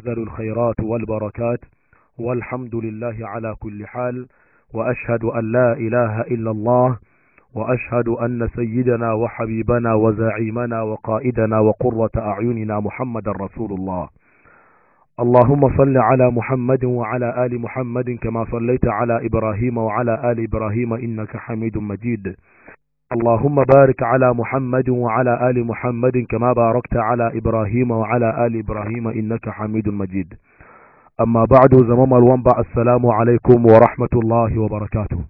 ذل الخيرات والبركات والحمد لله على كل حال وأشهد أن لا إله إلا الله وأشهد أن سيدنا وحبيبنا وزعيمنا وقائدنا وقرة أعيننا محمد رسول الله. اللهم صل على محمد وعلى آل محمد كما صليت على إبراهيم وعلى آل إبراهيم إنك حميد مجيد. اللهم بارك على محمد وعلى آل محمد كما باركت على إبراهيم وعلى آل إبراهيم إنك حميد مجيد. أما بعد زمام الوانبع السلام عليكم ورحمة الله وبركاته.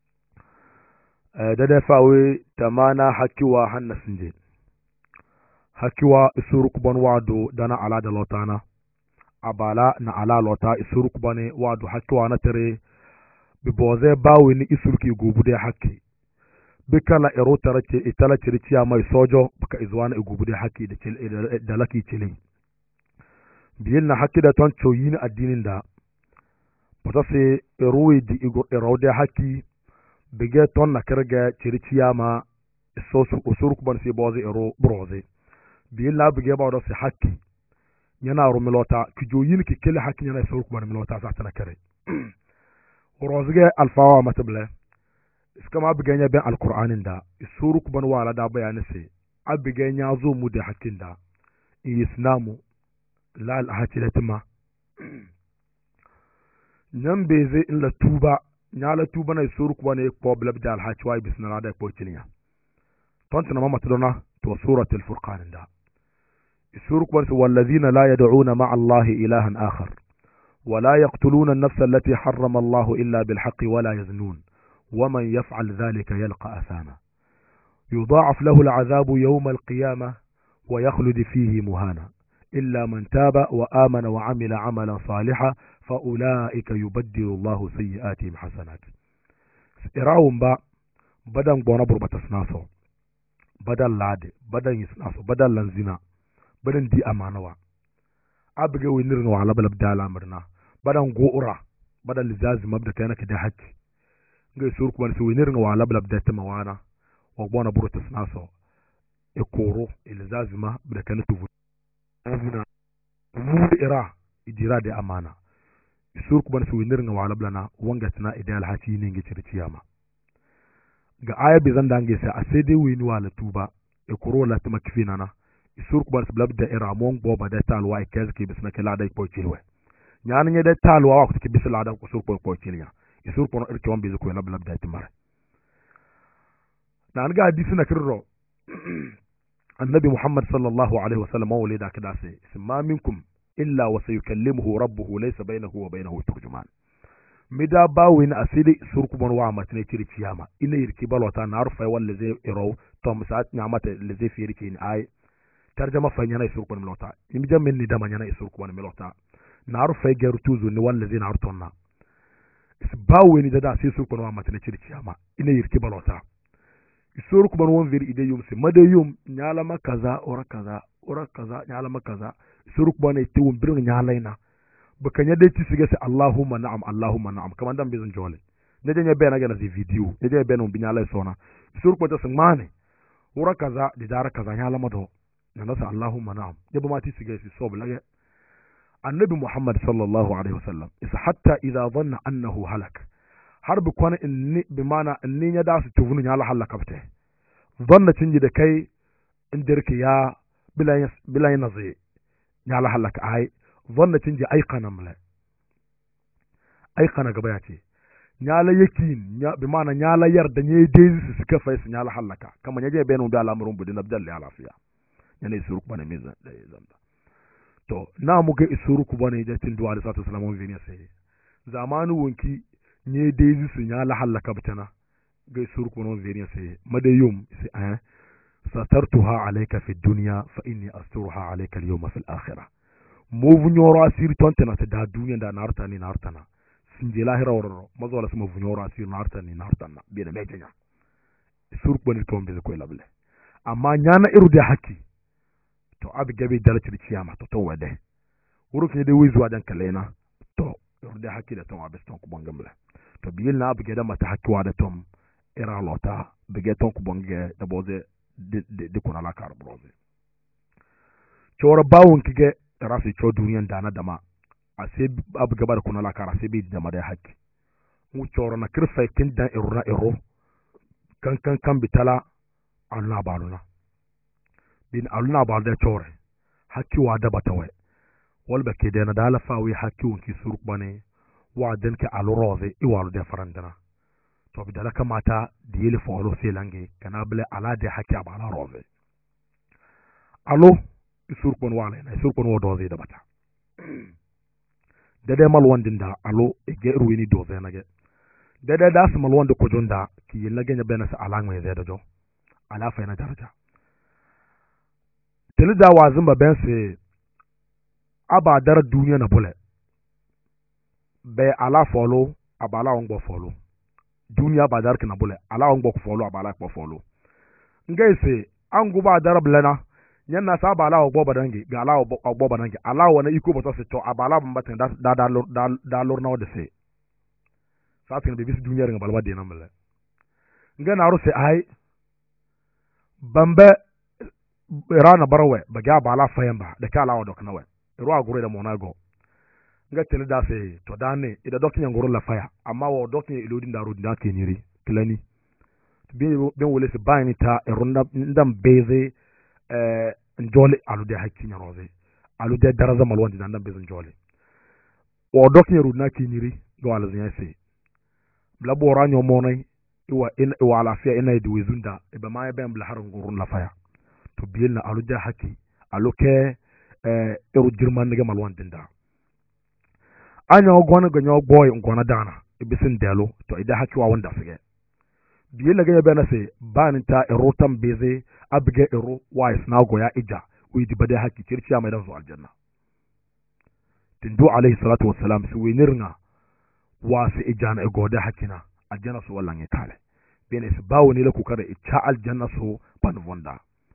da fawe tamana hakiwa hanna sinje hakiwa isuruk bon wado dana ala da lotana abala na ala lota isuruk bane wado hakiwa na tere biboze bawe ni isurki gubude hakki bikala ero tarace itala circiya mai sojo baka izwana gubude hakki da laki cile biyin na hakki da ton coyin addinin da bata se erowe di erode hakki bige ton na kirga circiya ma sosu usuruk ban se boze ero broze biyin la bige ba do se hakki yana rumilota kijoyin ki kele hakki yana suruk ban milota sa tana kare rozge alfawa matable iska ma biganya ben alqur'anin da suruk ban wala da bayani se abiganya zo mu da hakkin da islamu la alhakilatima nan beze in la tuba nyala tuba na suruk ban e problem da alhachwa bisna da ko kiliya tantana mama tudona to suratul furqan da suruk ban wallazina la yad'una ma'a allahi ilahan akhar ولا يقتلون النفس التي حرم الله إلا بالحق ولا يزنون ومن يفعل ذلك يلقى أثاما يضاعف له العذاب يوم القيامة ويخلد فيه مهانا إلا من تاب وآمن وعمل عملا صالحا فأولئك يبدل الله سيئاتهم حسنات. إراهم با بدن بونبر بتسناسو بدن لاد بدن يسناسو بدن لنزنا بدن دي أمانوا abige winir no ala balab dala marna badan go'ura badan lizazi mabda kana kada hakki ngai sur kuma su winir no ala balab da tamawana wa bona buru tasnaso e koro lizazi ma bada kana tuvu azina mu ira idira da amana sur kuma su winir no ala blana wanga tana idal hati ne ngi circiyama ga aya bi zanda ngi sa asede wini wala tuba e koro la tama kifina na isur kubar sablab da iramon boba da talwa ikaz ki bisna kala da ko cilwe nyan nye da talwa wa ki bisla da ko sur ko cilya isur ko irki won bizu ko na blab da timar nan ga hadisi na kirro annabi muhammad sallallahu alaihi wasallam wulida kada sai ma minkum illa wa sayukallimuhu rabbuhu laysa bainahu wa bainahu turjuman mida bawin asili sur ko bon wa matne ciri ciyama ina yirki balota na arfa walla zai iro to musat nyamata le zai firki ni ay tarjama fanyana isur ko milota imi jamin ni dama nyana isur ko milota naru fay geru tuzu ni walla zina artonna isbawe ni dada si isur ko ma matene circiyama ina yirki balota isur ko won veri ide yum se made yum nyala makaza ora kaza nyala makaza isur ko ne tiwum birin nyala ina bakanya de ci sige se allahumma na'am kaman dan bizon jole ne de nyebe na gana zi video ne de be no binyala sona isur ko to sangmane ora kaza di dara kaza nyala mado نسأل اللهم نعم يبقى ما تيسي في الصوب لغا النبي محمد صلى الله عليه وسلم حتى إذا ظن أنه هلك حرب كون إني بمعنى إني يدعس تفني على حلق بته ظن تنجي دكي اندرك يا بلا ينظي على حلق هاي ظن تنجي أيقنا ملا أيقنا قبياتي nyala yakin بمعنى nyala yarda nye dezi su kafa su nyala halaka kama nyaje benu da al'amurun budin abdal ya lafiya yana isuru bane mezan da zanda to na muga isuru bane da tin duwa da sata salamun vini sai zamanu wonki nye dezi su nyala halaka bitana ga isuru bane vini sai madayum sai satartuha alayka fi dunya fa inni asturuha alayka al-yawma fi al-akhirah mo vunyoro asiri tontena ta da duniya da nartana sinje lahira woro mazo wala sama vunyoro asiri nartana bi da mejanya isuru bane tombe ko lable amma nyana iru da haki to abi gabe dalati ciyama to wade wuro ke de wizu wadan kalena to iru da haki da to abeston ku bangamle to biil na abi gada mata haki wada tom era lota bige ton ku bange da boze de kuna la kar broze chora bawun kige rasi cho duniyan dana dama ase abu gabar kuna la kara se bi dama da hakki mu choro na kirfa kin dan iruna iro kan bitala alna baluna bin alna bal da chore hakki wa da batawe wal ba ke da na dala fawi hakki wonki suruk bane wa dan ke alroze i walu da farandana to bi dala kamata diyele folo selange kana bele ala de hakki abala roze alo suruk bon wala na suruk bon wo doze da bata dede mal wandinda alo e ge ruwini doze na ge dede das mal wanda ko jonda ki yilla genya bena sa ala ngwe zeda jo ala fa na daraja tilida wazin ba ben se aba dar duniya na bule be ala folo abala on go folo duniya ba dar na bule ala on go folo abala ko folo ngai se an guba dar blana nyanna sa abala ogbo badangi ga ala ogbo badangi ala wona iko boto se to abala bambatin da lor na wode se sa tin be bis duniya nga balwa de namle nga na ru se ai bambe rana barawe baga bala fayamba da kala wa dokna we ru agure da monago nga tele da se to dane ida dokinya ngoro la faya amma wo dokinya ilodi ndaro da keniri klani ben wole se bani ta ronda ndam beze njole alude hakkinya roze alude daraza malwandi ndam beze njole wo dokinya ru na keniri go ala znya se bla bora nyo monay iwa ala fiya ina di wezunda iba ma ben bla harun ngurun la faya to bielna alude hakki aluke eru jirman nige malwandi nda anya ogwana ganyo boy ngwana dana ibisin delo to ida haki wa wanda sige biye na ganya bana se baninta erotam beze abige ero wise na goya ija wi di bade haki kirci mai dan zo aljanna tindu alayhi salatu wassalam su winirna wasi ijana egoda hakina aljanna su wallan kale bene se bawo ne la ku kada ita aljanna su panvonda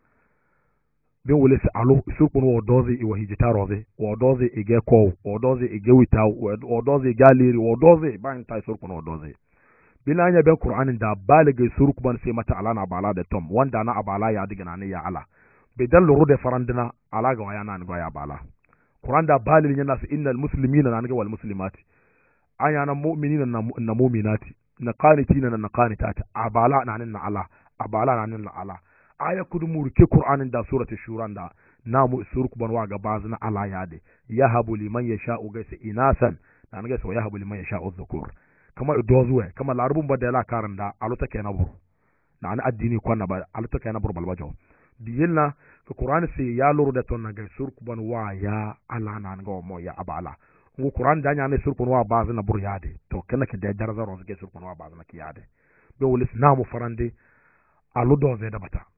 ben wole se alo surkun wo doze i wahijita roze wo doze ige ko wo doze ige wita wo doze galeri wo doze ban ta surkun wo doze bilanya ben qur'anin da balige surkun sai mata alana bala da tom wanda na abala ya diga ne ya ala bidan luru da farandina ala ga waya nan ga ya bala qur'an da balil yana su innal muslimina nan ga wal muslimati ayana mu'minina na mu'minati na qanitina na qanitati abala nan na ala abala nan na ala aya kudu murke qur'anin da surati shura da namu suruk ban wa ga bazna ala yade yahabu liman yasha'u gaisa inasan nan ga so yahabu liman yasha'u dhukur kama dozuwe kama larbun badda la karanda aluta keena bur nan addini ko na ba aluta keena bur balbajo biyilna ko qur'an si ya luru da ton ga suruk ban wa ya ala nan ga mo ya abala ngu qur'an da nyane suruk ban wa bazna bur yade to kana ke da daraja ron ga suruk ban wa bazna ki yade be wulis namu farande alu doze da bata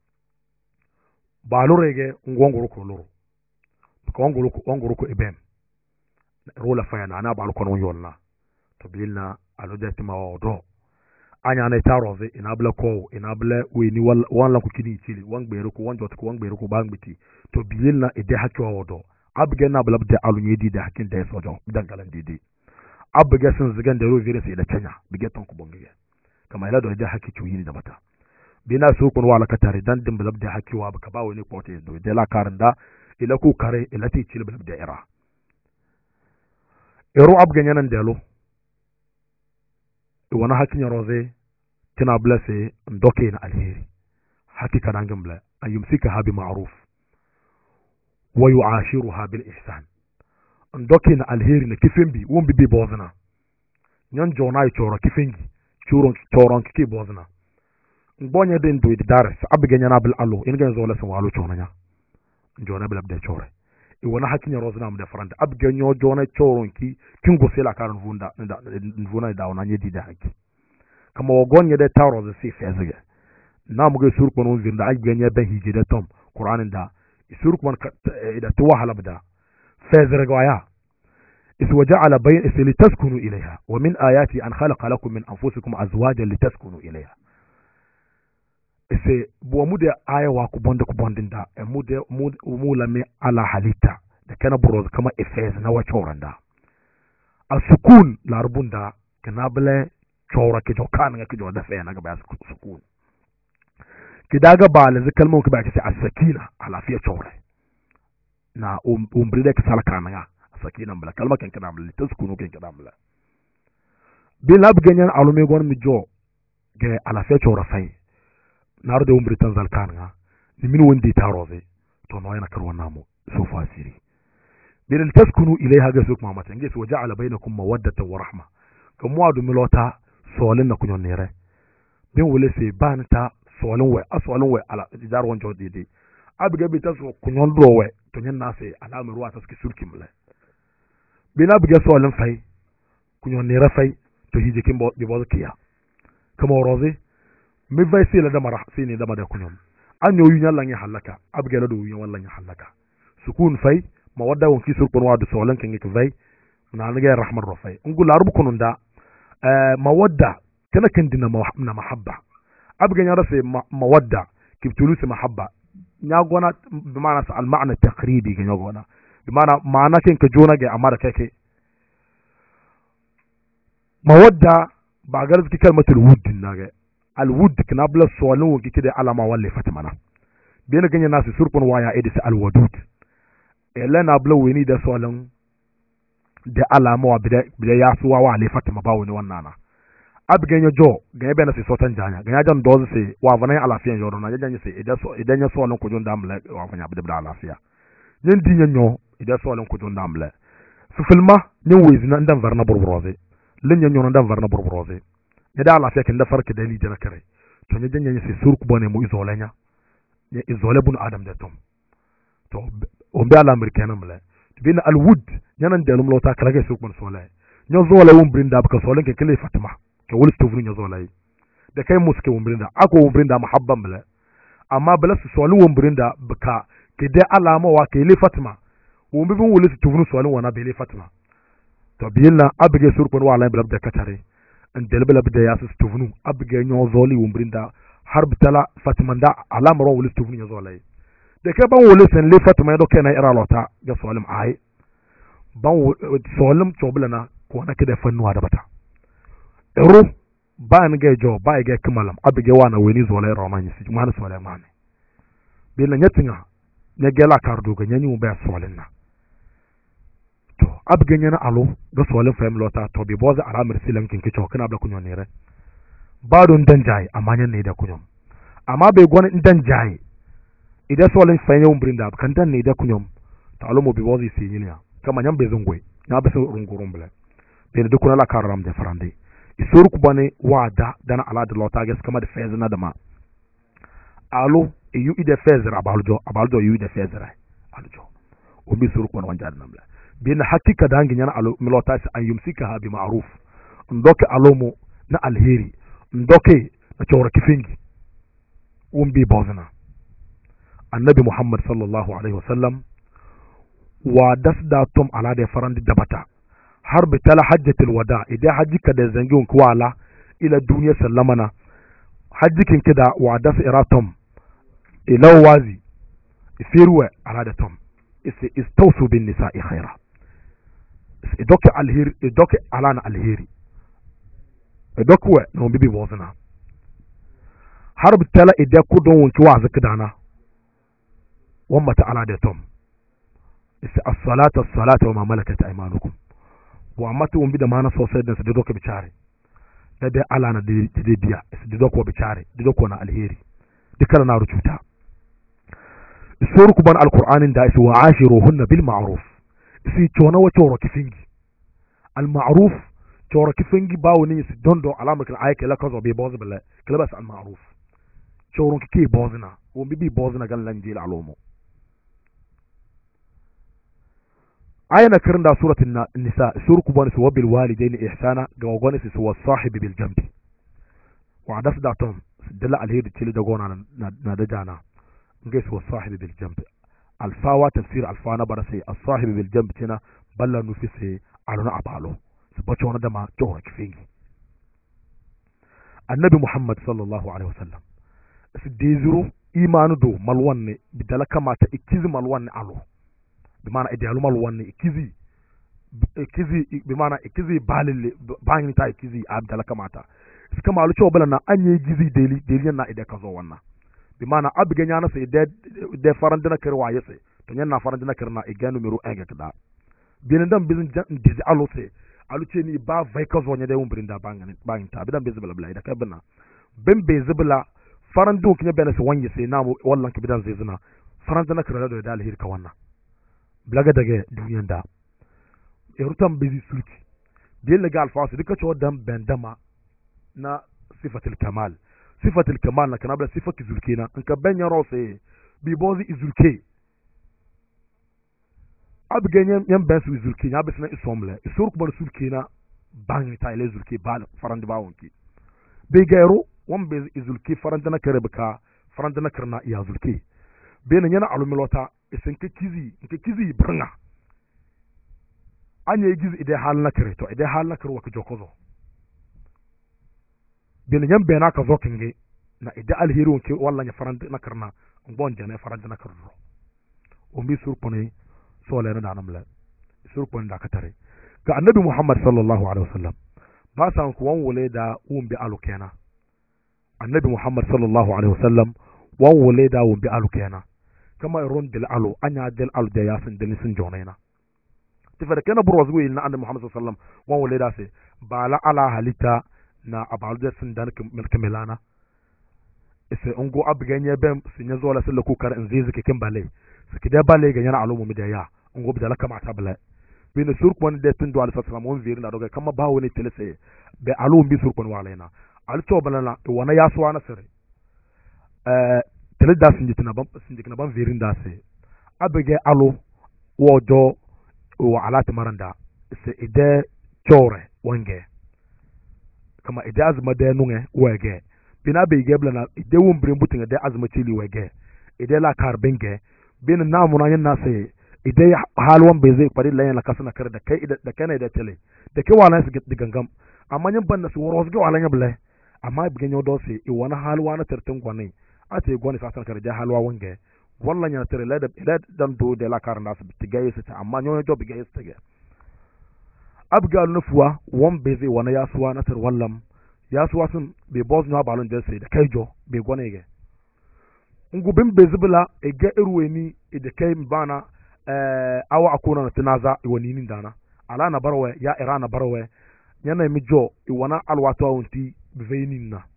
balurege ngongoro ko loro ko ngongoro ko ibem rola fayana na balu kono yonna to bilna alude tima odo anya na taroze inabla ko inabla weni wala ko kini chili wangbero ko wanjot ko wangbero ko bangbiti to bilna ide hakko odo abge na blabde alunye di da hakin da sojo dangalan didi abge sun zigan da ro virus ida kenya bige ton ko bongiye kama ila do ide hakki chuyi da bata bina su kun wala katare dan dim blab da hakiwa baka ba wani kote do de la karanda ila ku kare ila ti chil blab da era ab ganyanan delo wana hakin roze kina blase ndoke na alheri hakika dan gambla ayumsika ha bi ma'ruf wa yu'ashiruha bil ihsan ndoke na alheri na kifembi won bi bozna nyan jona yi choro kifengi choron kike bozna mbonye den do dares abigenya na bil allo in gen zola san walu chonanya jona bil abde chore e wona hakinya rozna am de franda abigenyo jona choron ki kingo sela karan vunda vuna da wona nyedi da haki kama wogonye de tawro ze si fezege na mu ge sur kono vinda agenya ben hiji de tom qur'an da sur kon ida to wahala bada fezere goya is waja'ala bayn is litaskunu ilayha wa min ayati an khalaqa lakum min anfusikum azwajan litaskunu ilayha ese bo mude aya wa ku bondinda e mude mula me ala halita da kana buroz kama efez na wa choranda asukun larbunda kana bele chora ke jokan ga ke joda fe na ga ba sukun kidaga ba la kalmon ka ba ke asakina ala fiya chora na umbrida ka salaka na sakina mbala kalma ken kana mbala taskunu ken kana mbala bin lab ganyan alume gon mi jo ge ala fe chora fay nar de umbrita zalkan nga ni min wondi taroze to no yana karwa namu so fasiri bin taskunu ilayha ga suk mamata nges waja'ala bainakum mawaddatan wa rahma kam wadu milota solin na kunyon nere bin wole se banta solin we asolin we ala jar won jo dede abiga bi taso kunyon do we to nyen na se ala mi ruwa taski sulkim le bin abiga solin fay kunyon nere fay to hije kimbo bi bo kiya kamo roze mi vay se la dama sini dama de kunyon anyo yu nyalla ngi halaka abiga la do yu walla ngi halaka sukun fay mawadda won ki surkon wadu solin ken ngi vay na ngi rahman ro fay ngul arbu kununda mawadda kana kan dina na mahabba abiga nyara se mawadda kibtulu se mahabba nyagona bimana sa al ma'na taqribi ga nyagona bimana ma'ana ken ka jona ga amara kake mawadda ba garz ki kalmatul wudd naga al wudd kana bla solin wo kike alama walle fatimana bena ganya nasu surkon waya edis al wadud elena bla weni da solin da alama wa bida yasuwa wa le fatima ba woni wannana abigenyo jo ganya bena se sotan janya ganya jan dozi se wa vana alafiya yoro na janya se idan ya so lon ko jonda amle wa fanya bida alafiya nyen dinya nyo idan so lon ko jonda amle su filma nyen wezi na ndan varna burbroze len nyen ndan varna burbroze ne da alafiya kin da farki dali jana kare to ne janya se surku bone mu izolenya ne izole bun adam da tom to on be ala amerikana mle bin alwud nyanan delum lota kala ga surku bon sole nyo zola wum brinda ba ka solen ke kele fatima ke wol stofnu nyo zola yi da kai muske wum brinda ako wum brinda mahabban bla amma bala su soli wum brinda baka ke de alama wa ke le fatima wum bi wol stofnu soli wana be le fatima to biyilla abige surku wa ala bla da katare an delbala bida ya su stofnu abige nyo zoli wum brinda har bitala fatima da alama ro wol stofnu nyo zola yi da kai ban wol sen le fatima do kai na ira lota ga solim ai ban solim choblana ko na kida fannuwa da bata ero ba ni ga jo ba ga kimalam abige wana weni zolai romani si mana solai mane bela nyatinga ne gela kardo ga nyani mu ba solin na to abige nyana alo ga solin fam lota to bi boza alamir silam kin kicho kana bla kunyo nere ba don dan jayi amma nyan ne da kunyo amma bai gona dan jayi idan solin fam yau brinda kan dan ne da kunyo to alo mo bi boza si yinya kama nyam be zungwe na be so rungurum bla bela dukuna la karam de farande isur ku bane wada dana ala de lota ges kama de fezna dama alo yu ide fezra abaljo yu ide fezra aljo o bi sur ku wanja namla bin hakika dangi nyana alo milota an yumsika bi ma'ruf ndoke alomo na alheri ndoke na chora kifingi umbi bozna annabi muhammad sallallahu alaihi wasallam wa dasda tum ala de farande dabata har bitala hajjatul wada idan hajjika da zangin kwala ila duniya sallamana hajjikin kida wa das iratum ila wazi ifirwa ala da tum istawsu bin nisa'i khaira idoke alheri idoke alana alheri idokwe no bibi bozna har bitala idan kudon wanki wazi kidana wamma ta'ala da tum as-salatu wa ma malakat aymanukum wa mata wumbi da mana sosai da su da doka bicare da dai ala na da biya su da doka bicare da doka na alheri dukkan na rubuta sura kuban alqur'anin da su wa ashiruhunna bil ma'ruf si tona wa toro kifingi al ma'ruf toro kifingi bawo ni su dondo alama kal ayake la kazo be boz billa kalbas al ma'ruf toro ki bozna wumbi bi bozna gan lanjil alomo ayana kirnda suratul nisa surku bani su wabil walidaini ihsana ga wagoni su wa sahibi bil jambi wa dasda tom dalla alheri tili da gona na da jana ngai su wa sahibi bil jambi alfawa tafsir alfana barasi as-sahibi bil jambi tina balla nufisi aluna abalo su bace wani da ma jawar kifingi annabi muhammad sallallahu alaihi wasallam su dezuru imanu do malwanne bidala kamata ikizi malwanne alo bimana idealu malwanne ikizi bimana ikizi balille bangni ta ikizi abdala kamata suka malu cewa bala na anye gizi deli na ide kazo wannan bimana abiganya na sai de farandana karwa yase to nyanna farandina kirna iganu miru ega kada bin dan bizin dizi alose aluce ni ba vai ka zo nyade won brinda bangin ta bidan bezibla bla ida kabna ben bezibla farandu kinya bena se wanye se namu wallan ki bidan zezina farandina kirna do dal hirka wanna blaga dage duniyan da erutam bezi sulki bil legal fasu dika cho dam bendama na sifatul kamal na kana bla sifatu zulkina in ka benya rose bi bozi izulke abgenye yam besu izulkina abisna isomle isuruk bar sulkina bangi tayle zulki bal farandi bawonki be gairu won be izulki farandana karebka farandana karna ya zulki be na nyana alumilota isinke kizi branga anya gizi ide hal na kare to ide hal na kare wa jokozo bin nyam be na ka zokinge na ide alheri wonke walla nya farand na karna ngon jana farand na karro o mi surpone sole na danamla surpone da katare ga annabi muhammad sallallahu alaihi wasallam ba san ku wan wole da wumbi alukena annabi muhammad sallallahu alaihi wasallam wan wole da wumbi alukena kama ron dil alu anya dil alu da yasin dil sun jonaina tifada kana burwazu wi na annabi muhammad sallallahu alaihi wasallam wan wole da se bala ala halita na abalu da sun dan kamilana ise ongo abganye bem sinya zola sala ku kar in zizi ke kimbale siki da bale ga yana alumu midaya ongo bidala kama ta bala bin surkon de tun do alaihi wasallam won virin da doga kama bawo ne telese be alum bi surkon walaina al to balana wana yaswa na sare tele da sinjikina ban virin da se abege alu wojo wa alati maranda ise ide chore wange kama ide azma de nunge wege bina be gebla na ide won brin butin ide azma chili wege ide la karbenge bin na mun yan na se ide halwan be zai kwari layan la kasana kar da kai da kana da tele da kai wala su digangam amma yan ban na su woro su wala yable amma bi ganyo do se i wana halwa na tartin gwanai ate gwani sa kar da halwa wange wallan ya tare la da dan do de la kar na su tigaye su ta amma nyo do bigaye su tage abgal nufuwa won be zai wana yasuwa na tar wallam yasuwa sun be boss na balon da sai da kai jo be gwane ge ngubin be zibla e ga irweni e da kai bana awa akuna na tinaza e wani nin dana ala na barwe ya irana barwe yana mi jo e wana alwato wonti be veinin na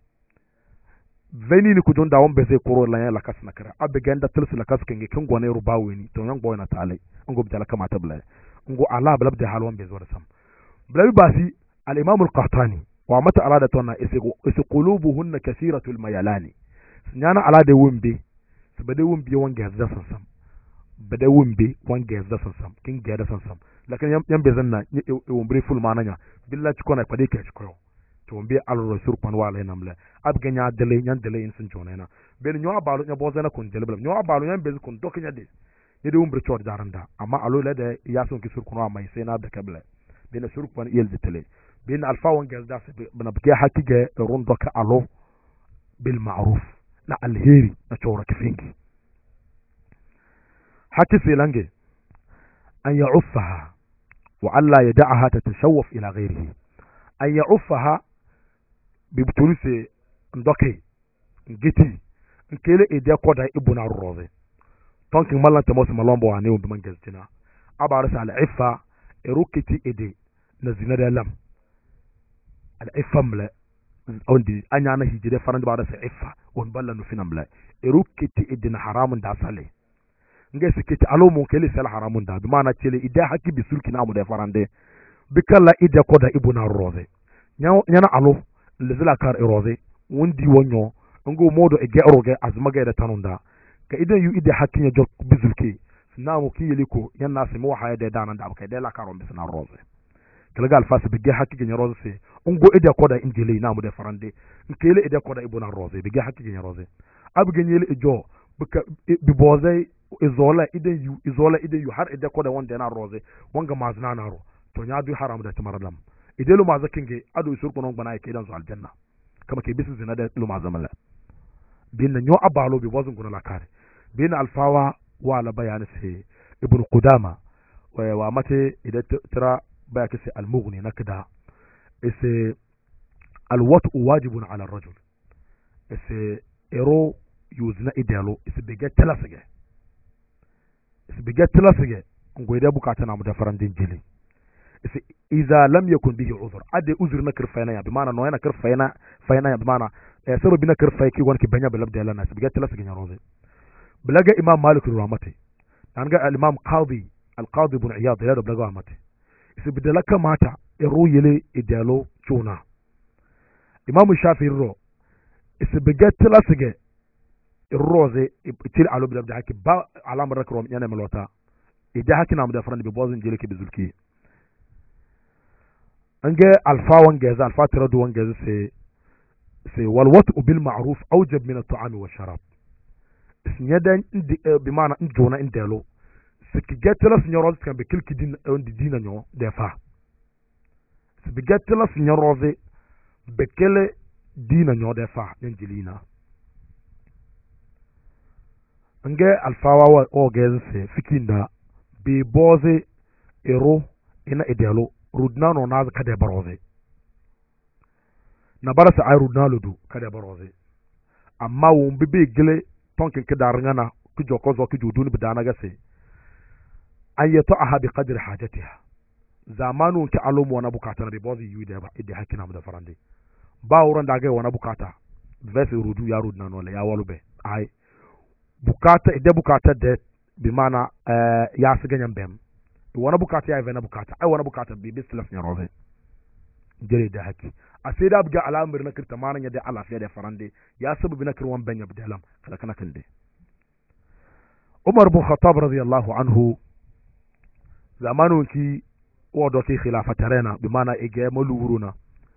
veinin ku don da won be zai koro la ya la kasna kara abigan da tilsu la kasken ge kin gwane rubaweni to yan boy na tale ngub jala kama tabla ngo ala blab da halwan be zo da sam blabi basi al-imam al-qahtani wa mata arada tona isi qulubuhunna kathiratul mayalani nyana ala de wumbe sabade wumbe wanga yazda sansam bade wumbe wanga yazda sansam kin gada sansam lakin yan be zanna wumbre ful mananya billahi kona kwade ke chiko to wumbe al-rasul kan wala namla abganya dele nyan dele in sun jonena ben nyo abalu nya bozana kun dele blam nyo abalu yan be kun dokinya de yede wumbre chod daranda amma alo le de yason ki sur kunwa mai sai na da kabla bena suruk pan yel ditele bena alfa wan gazda bena bke hakige rondoka alo bil ma'ruf na alheri na chora kifinki haki filange an ya'uffaha wa alla yad'aha tatashawaf ila ghayrihi an ya'uffaha bi butulise ndoke ngiti nkele ede koda ibuna roze tonkin malanta mosu malombo wa ne unduman gaztina abarasa al-iffa erukiti ede na zina da lam al-ifamla ondi anyana hijide farande ba da sa ifa on balla no finamla erukiti ede na haramun da sale nge sikiti alo mon kele sala haramun da bimana tele ide haki bisulki na mu da farande bikalla ide koda ibuna roze nyana alo lezila kar eroze wondi wonyo ngo modo e geroge azmaga da tanunda ka idan yu ide hakinya jok bizulki na mu kiyeliko yanna se mo haya da danan da ka de la karon bisna roze kalaga alfasa bige hakki genya roze se ngo ide koda injili na mu de farande nkele ide koda ibuna roze bige hakki genya roze abu genyele ejo bi boze izola ide yu har ide koda wonde na roze wonga mazna na ro to nya du haram da tamaradam ide lu mazakinge adu sur kono bana ke dan zu aljanna kama ke bisu zina da lu mazamala bin nyo abalo bi bozun guna la kare bin alfawa wala bayani se ibn qudama wa mate ida tira baya kase al-mughni nakda ise al-wat wajibun ala ar-rajul ise ero yuzna idalo ise bege telasege biga tilasige ngoyde bukata na mu da farandin jili iza lam yakun bihi uzur ade uzur na kirfayna ya bi mana no yana kirfayna fayna ya bi mana sababi na kirfay ki won ki banya belab de lana biga tilasige nyaroze bilaga imam malik rahmati nanga al imam qadi al qadi ibn iyad ya da bilaga rahmati bidalaka mata ero yele idalo chuna imam shafi ro biga tilasige الروزي تيل على بلا بدها كي با على مرة كروم يعني ملوتا إذا حكينا مدة فرند ببوزن جيلك بزلكي أنجى الفا وانجاز الفا تردو وانجاز سي والوطء بالمعروف أوجب من الطعام والشراب سنيدا بمعنى انجونا اندالو سكجات لا سنيروز كان بكل كدين دينا نيو دفا سبجات لا سنيروز بكل دينا نيو دفا ننجلينا nge alfawa wa ogense fikinda bi boze ero ina idelo rudna no na kada baroze na barasa ay rudna ludu kada baroze amma won bibe gele tonkin kida rangana ku joko zo ku judun bidana gase ayatu aha bi qadri hajatiha zamanu ki alum wana bukata na bi boze yude ba ide hakina mu da farande ba wuran da ga wana bukata vese rudu ya rudna no le ya walube ay bukata ide bukata de bi mana ya su ganyen bem wani bukata ya vena bukata ai wani bukata bi bislas ne roze jere da haki a sai da buga alamir na kirta manan ya da alafiya da farande ya sabu bi na kirwan benya bidalam kala kana kinde Umar bin Khattab radiyallahu anhu zamanu ki wodo ki khilafata rena bi mana ige maluruna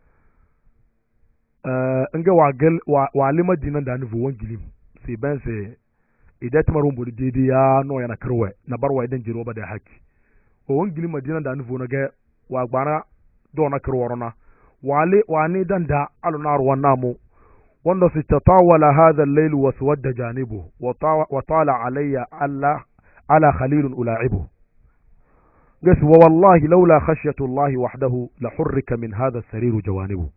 nga wagal wa lima dinan da nufu wangilim sai ben sai idan tumarun bodi dede ya no yana karwe na barwa idan jiro ba da haki o wangili madina da nufu na ga wa gbana do na karwarona wale dan da alunar wannamu wanda su tatawala hadha al-layl wa suwadda janibu wa tala alayya ala khalil ula'ibu gas wa wallahi laula khashyatu Allah wahdahu la hurrika min hadha as-sarir jawanibu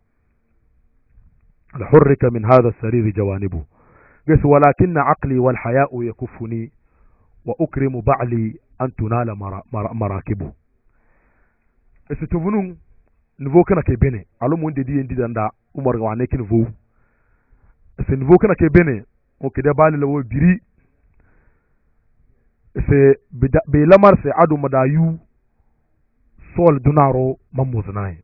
قس ولكن عقلي والحياء يكفني وأكرم بعلي أن تنال مراكبه قس تفنون نفو كنا كيبيني علو من دي داندا عمر وانيك نفو قس نفو كنا كيبيني وكده بالي لو بيري قس بلمر سي عدو مدايو سول دونارو مموزناي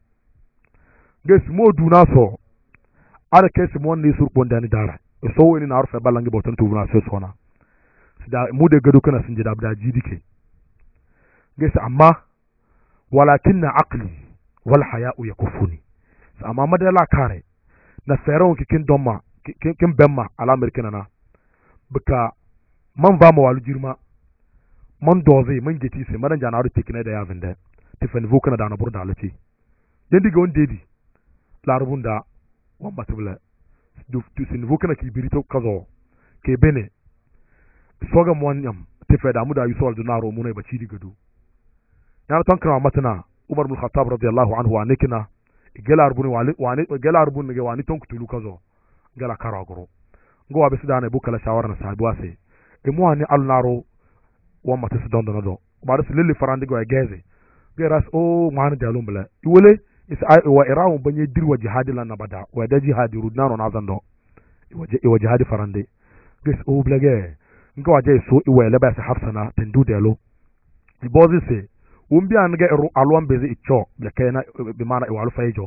قس مو دوناسو على كيس مون نيسور بونداني دارا so wani na rufe balangi bautan tubuna sai sona da mu da gado kana sun ji da jidike gaisa amma walakinna aqli wal haya'u yakufuni amma madala kare na feron kin domma kin bemma alamar kinana buka man ba mu walu jirma man doze man geti sai madan jana rufe kina da yavin da tifan vukana da na burda alaci dan diga won dedi larubun da wan batubla tu sin vukana ki birito kazo ke bene soga mwanyam tefe da muda yusol dunaro munai baci diga du yana tankara matana Umar bin Khattab radiyallahu anhu wa nikina gela arbuni wani gela arbuni ge wani tonku tulu kazo gela karagoro ngo wa besida na bukala shawara na sahibi wase e mo ani alnaro wa mata su don do ba da lili farandi go geze geras o man da lumbla iwole is ai wa irawu banye dirwa jihadi lan nabada wa da jihadi rudnano na zando iwa jihadi farande ges o blage ngo waje so iwele ba sa hafsana tendu delo ibozi se umbi an ga alwan bezi icho blakena bi mana iwalu fayjo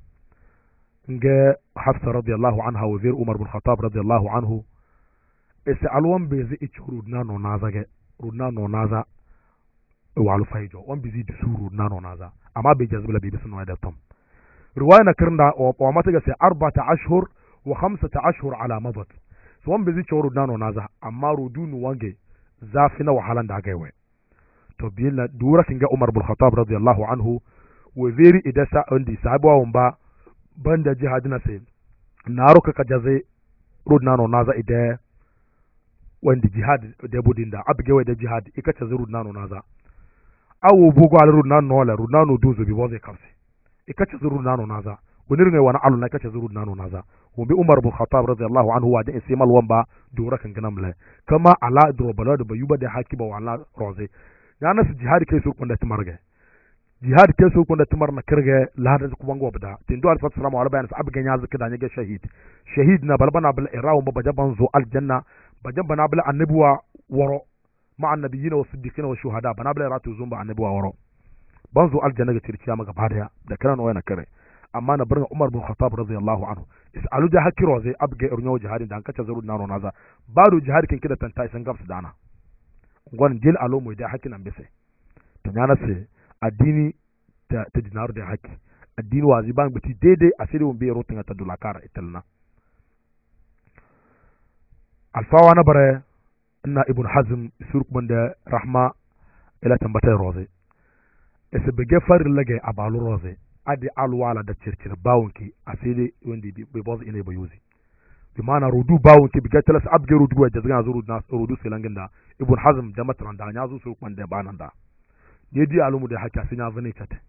nge hafsa radiyallahu anha wa zir Umar bin Khattab radiyallahu anhu is alwan bezi icho rudnano naza iwalu fayjo wan bizi disuru nano naza amma bai jazbila bai bisan da tom riwaya na kirnda wa mata ga sai 4 ashhur wa 5 ashhur ala madat so wan bizi choro nano naza amma rudunu wange zafi na wahalan da gaiwe to biyalla dura kinga Umar bin Khattab radiyallahu anhu wa zeri idasa andi sahabawa wamba banda jihadina sai naruka ka jaze rudnano naza ide wanda jihad da budinda abgewe da jihad ikace rudnano naza awo bugo ala rudnano wala rudnano duzo bi boze kamse ikace rudnano naza wonirin wani alu na ikace rudnano naza وبي عمر بن الخطاب رضي الله عنه وادي اسيما الوانبا دورا كان غنمله كما على درو بلاد بيوبا دي حكيبا وعلى روزي يعني ناس جهاد كيسو كندا تمرغه jihad ke so kunda tumar na kirge lahada ku bango bada tindo alfa salamu ala bayan sabu ganya zaka da nyage shahid na balbana bil iraw ba bajaban zo aljanna bajan bana bil annabuwa waro ma annabiyina wa siddiqina wa shuhada bana bil ratu zumba annabuwa waro banzo aljanna ga tirciya maka badaya da kana wayna kare amma na birnin Umar bin Khattab radiyallahu anhu isalu da hakiro zai abge irnyo jihadin da an kace zaru nano naza baro jihad kin kida tanta isan gafsu dana ngon jil alo mu da hakin an bise to nyana se addini ta dinar da haki addini wazi ban biti daidai a sai wumbe rotin ta dulakara italna alfawa na bare ina ibn hazm surkman da rahma ila tambatai roze ese bege farin lage a balu roze adi alwala da circir bawunki a sai dai wanda bai bozu ina ba yuzi bi mana rudu bawunki bige talas abge rudu wa jazga zuru na rudu silangin da ibn hazm da matran da nya zu surkman da banan da ne di alumu da haka sun ya zane kate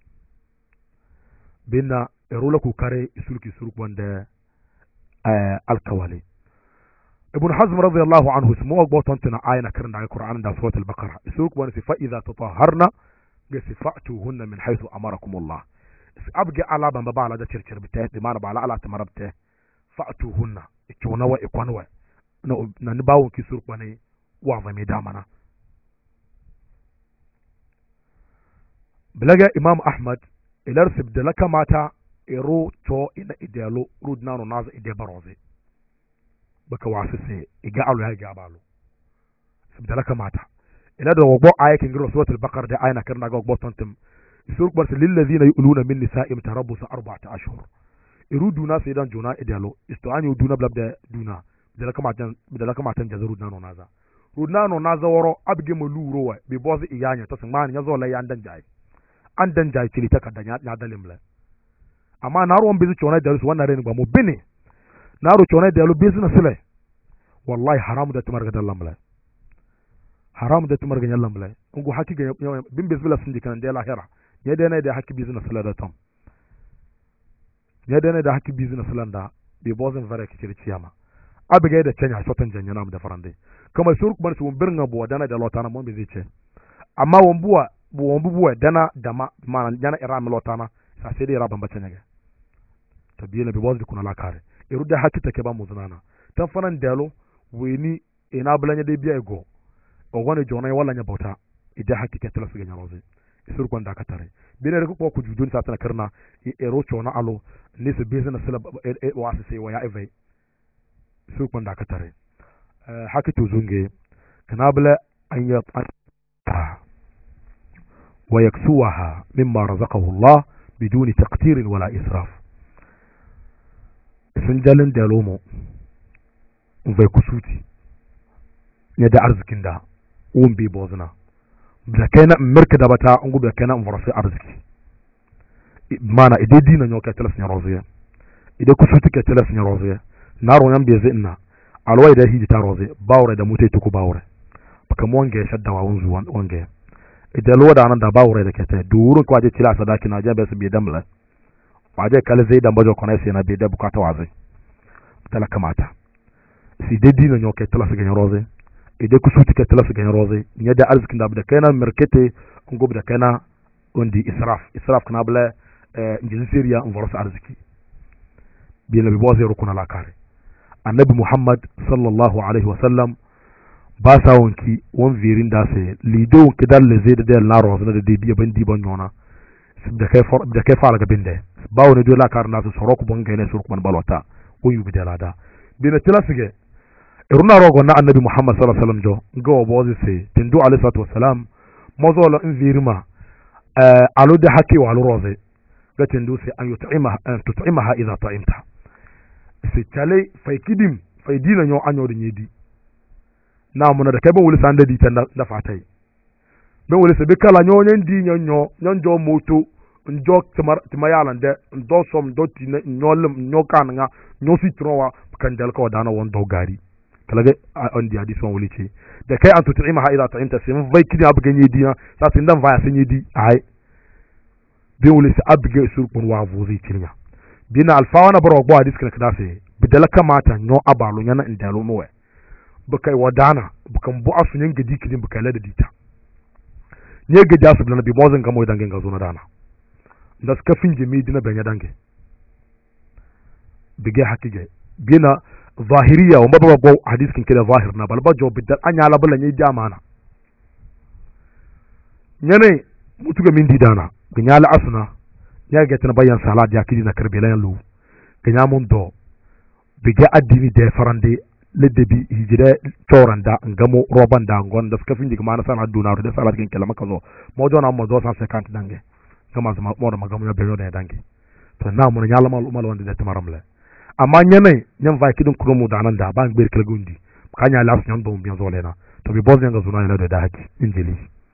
binna erola ku kare isulki surkman da alkawali ابن حزم رضي الله عنه اسمه بوتنتنا آية كرنا على القرآن ده سورة البقرة يسوق ونسي فإذا تطهرنا فأتوهن من حيث أمركم الله أبقى على بابا على ده تشرشر بتاه بمعنى بعلى على تمر بتاه فأتوهن إكونوا إكونوا ننباو كي سوق وني وعظم دامنا بلغا إمام أحمد إلى رسب دلك ماتا إرو تو إلى إدالو رودنا ناز إدي بروزي baka wasu sai iga alu ya ga balu sabda kamata ila da wagbo ayatin giro suratul baqara da ayana karna ga wagbo tantum sur bar lil ladina yuluna min nisa'im tarabbusu 4 ashhur iruduna saydan juna idalo istani uduna blabda duna da kamata jazaru dana naza rudna no naza woro abge maluro wa be bozi iyanya to sangman yazo la yandan jai an dan jai kili ta kadanya ya dalimla amma na ruwan bizu chona da su wannan reni ba mu bine naro chone de lo business le wallahi haram da tumar ga dallam la haram da tumar ga yallam la ungu haki ga bin business sun dikan de lahira ya de ne da haki business la da tom ya de ne da haki business la da bi bozin vare ki ciyama abiga da cenya shotan janya nam da farande kamar sur kuma su birnga bo dana da lotana mon bi zice amma wombuwa dana da ma dana iram lotana sa sai dai raban bacanya ga tabiyana bi bozi kuna la kare iruda haki take ba muzunana tan fanan dalo weni ina bulanya de biya ego o woni jona wala nya bauta ida haki ke tala suga nyaroze isur kwanda ka tare bine ko ko jujun sa tana karna ero chona alo ne se business la wa se wa ya eve isur kwanda ka tare haki to zunge kana bula an ya wa yaksuha mimma razaqahu Allah biduni taqtir wala israf sun jalin da lomo bai kusuti ne da arzikin da uwan bai bozuna da kai na mirka da bata an gudu da kai na umfarsu arziki mana idai dina nyo kai talas nyaroziya idai kusuti kai talas nyaroziya na royan bai zai ina alwai da hiji ta roziya bawure da mutai tuku bawure baka mu wange shadda wa wanzu wange idai lo da nan da bawure da kai ta durun kwaje cila sadaki na jabe su bai damla waje kala zai dan bajo kona sai na bai da bukata wazai tala kamata si dai dina nyo kai tala su ganyen roze ide kusuti kai tala su ganyen roze nya da arzikin da da kaina markete ngo da kaina wandi israf kana bla injin siriya on vorsa arziki bi nabi boze rukuna la kare annabi muhammad sallallahu alaihi wasallam ba sa wonki won virin da sai lido wonki dalle zai da la roze da dai biya bandi ban yona da kai fara ga binde ba woni do la kar na su soro ku bonga ne sur kuma balota ko yu bidala da bina tilasige iruna rogo na annabi muhammad sallallahu alaihi wasallam jo go bozi se tindu alaihi salatu wasalam mozo la invirima alu da haki wa alu roze ga tindu se an tut'imaha idha ta'imta se chale faikidim faidina nyo anyo de nyedi na mun da kai ban wuli sanda di tan da fatai ban wuli se be kala nyo nyendi nyo moto njo timayalan de ndo som do ti nyolum nyokan nga nyo si trowa kan dal ko dana won do gari kala on di hadith won wulice da kai an tut'imaha ila ta'imta sim vai kidi abga nyedi na sa tin dan vaya sin yedi ai bi wuli se abga sur kun wa vuzi kirnya bina alfawana baro gbo hadith kan kada se bidala kamata nyo abalu nyana indalo nowe bukai wadana bukan bu asu nyen gedi kidin bukai la da dita nye gedi asu blana bi mozin gamo dange ngazo na dana nda ska finje mi dina benya dange bige hakige bina zahiriya wa mababa go hadis kin kida zahir na balba jo bidal anya la bala nyi jamana nyane mutuga min didana ganyala asna nya ga tan bayan salad ya kidi na karbela lu ganya mun do bige addini de farande ledde bi hijire toranda ngamo robanda ngon da ska finji mana sana duna de salad kin kala makazo mo jona mo do 150 dange kama zama mo da magamu ya beyo da dange to na mun nyala mal wanda de tamaramle amma nyane nyam va kidun kromo danan da ban gber kala gundi kanya las nyon do bien zolena to bi boz nga zuna ina da haki injili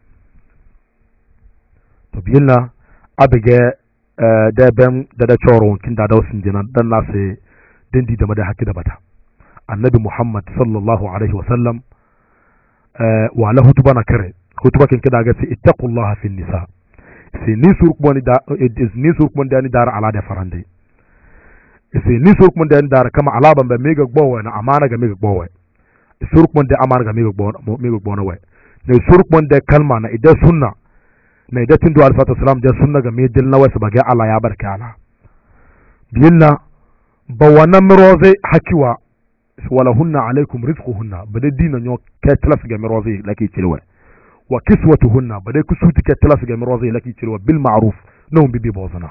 to biilla abige da bem da choro kin da sin dina dan na se dendi da haki da bata annabi muhammad sallallahu alaihi wasallam wa la hutubana kare hutuba kin kida ga sai ittaqullaha fi nisa sai ni suruk boni da ni suruk boni da ni dar ala da farande sai ni suruk boni da ni dar kama ala ban ba mega gbowa na amana ga mega gbowa suruk boni da amana ga mega gbowa we ne suruk boni da kalma na idan sunna na idan tun duwa alfatu salam da sunna ga medil na wasu bagai ala ya barka ala biyinna ba wannan miroze hakiwa wala hunna alaikum rizquhunna bada dina nyo ke tlas ga miroze laki cilwa wa kiswatuhunna bada kusuti ke tlas ga miroze laki cilwa bil ma'ruf no bibi bozana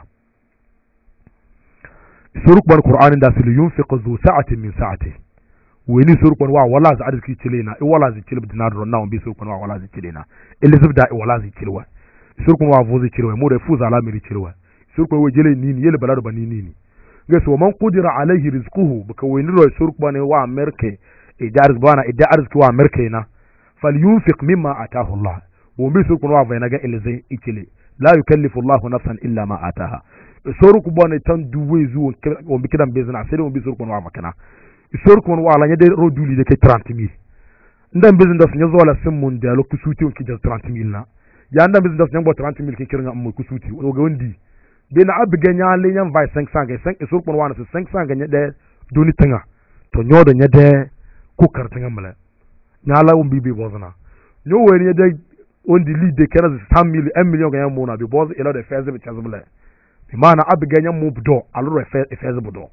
suruk ban qur'anin da sil yunfiq zu sa'atin min sa'ati wani suruk ban wa wala za arziki cilena wala za cilba dinar ron bi suruk ban wa wala za cilena elizabda wala za cilwa suruk ban wa vozi cilwa mu da fuza ala miri cilwa suruk ban wajele nini yele balado ba nini gas wa man qudira alayhi rizquhu baka wani ro suruk bane wa amerike idar bana idar arziki wa amerike na falyunfiq mimma ataahu Allah wa bi suruk wa bayna ga ilzai ikile la yukallifu Allah nafsan illa ma ataaha suruk bane tan duwe zuwa on bi kidan bezna sai on bi suruk wa makana suruk wa la nyade ro duli de ke 30000 ndan bezin da sunyo zola simmun da lokusuti on ki 30000 na ya ndan bezin da sunyo 30000 ki kirnga am kusuti o ga wondi bena abiga nyaale nyam vai 500 ga 5 sur kon wana 500 ga nyade doni tanga to nyodo nyade ku kartanga mala nyala um bibi bozna nyo woni nyade ondi lead kera 100 million ga yamu na bi boz elo de feze bi chazbule bi mana abiga nyam mu budo aloro feze budo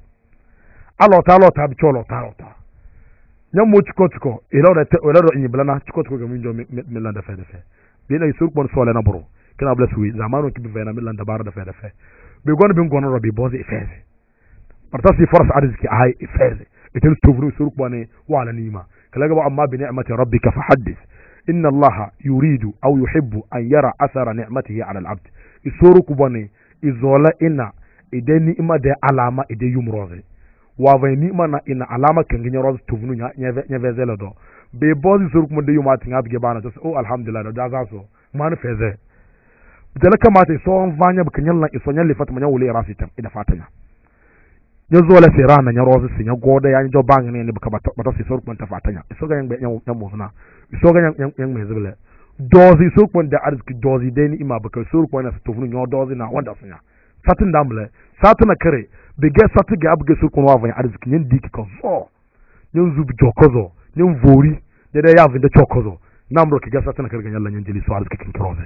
alota bi cholo ta nyam mu chiko elo de nyibla chiko ga minjo milanda feze bena sur kon sole na bro kana bla suwi zamanu ki bivena milan dabara da fe be gon bin gon robi bozi ifeze parta si force arziki ay ifeze itel tuvru suruk bane wala nima kala ga amma bi ni'mati rabbika fahaddith inna allaha yuridu aw yuhibbu an yara athara ni'matihi ala al-abd isuruk bane izola ina idan ni'ma da alama idan yumroze wa vai ni'ma na ina alama kan ginya roz tuvnu nya vezela do be bozi suruk mo de yuma tinga bi bana to oh alhamdulillah da za so man feze dala kamata so vanya bukan yalla iso nyalle fatma nya wule rasitam ida fatanya nyazo la serana nya rozi sinya goda ya njo bang ne buka bata si so kun ta fatanya iso ga nya mo suna iso ga nya mezbele dozi so kun da arziki dozi dai ni ima buka so kun na tufunu nyo dozi na wanda sunya satin damle satuna kare bige satu ga abuge so kun wa vanya arziki nyen diki ko so nyen zubi jokozo nyen vori da ya vinda chokozo namro ki ga satuna kare ga yalla nyen jili so arziki kin kroze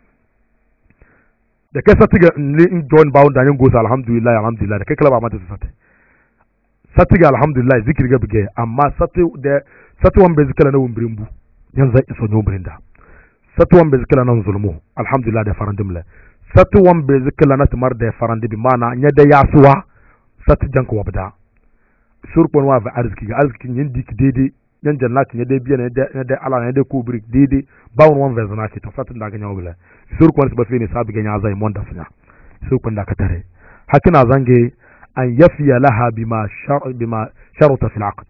da kai satiga in John Bound da yan gosa alhamdulillah da kai kala ba mata satiga alhamdulillah zikiri ga bige amma sati wan be zikala na wumbirimbu yan zai iso no brinda sati wan be zikala na zulmu alhamdulillah da farandimla sati wan be zikala na tamar da farandi bi mana nya da yasuwa sati janko wabda surpon wa va arziki ga arziki yin diki dede yan jannati nya da biya ne da ala ne da kubrik dede bawon wan vezana ki to sati da ga nyawula surkwan su bafi ne sabi ganya zai monda sunya surkwan da ka tare hakina zange an yafiya laha bima sharuta fil aqd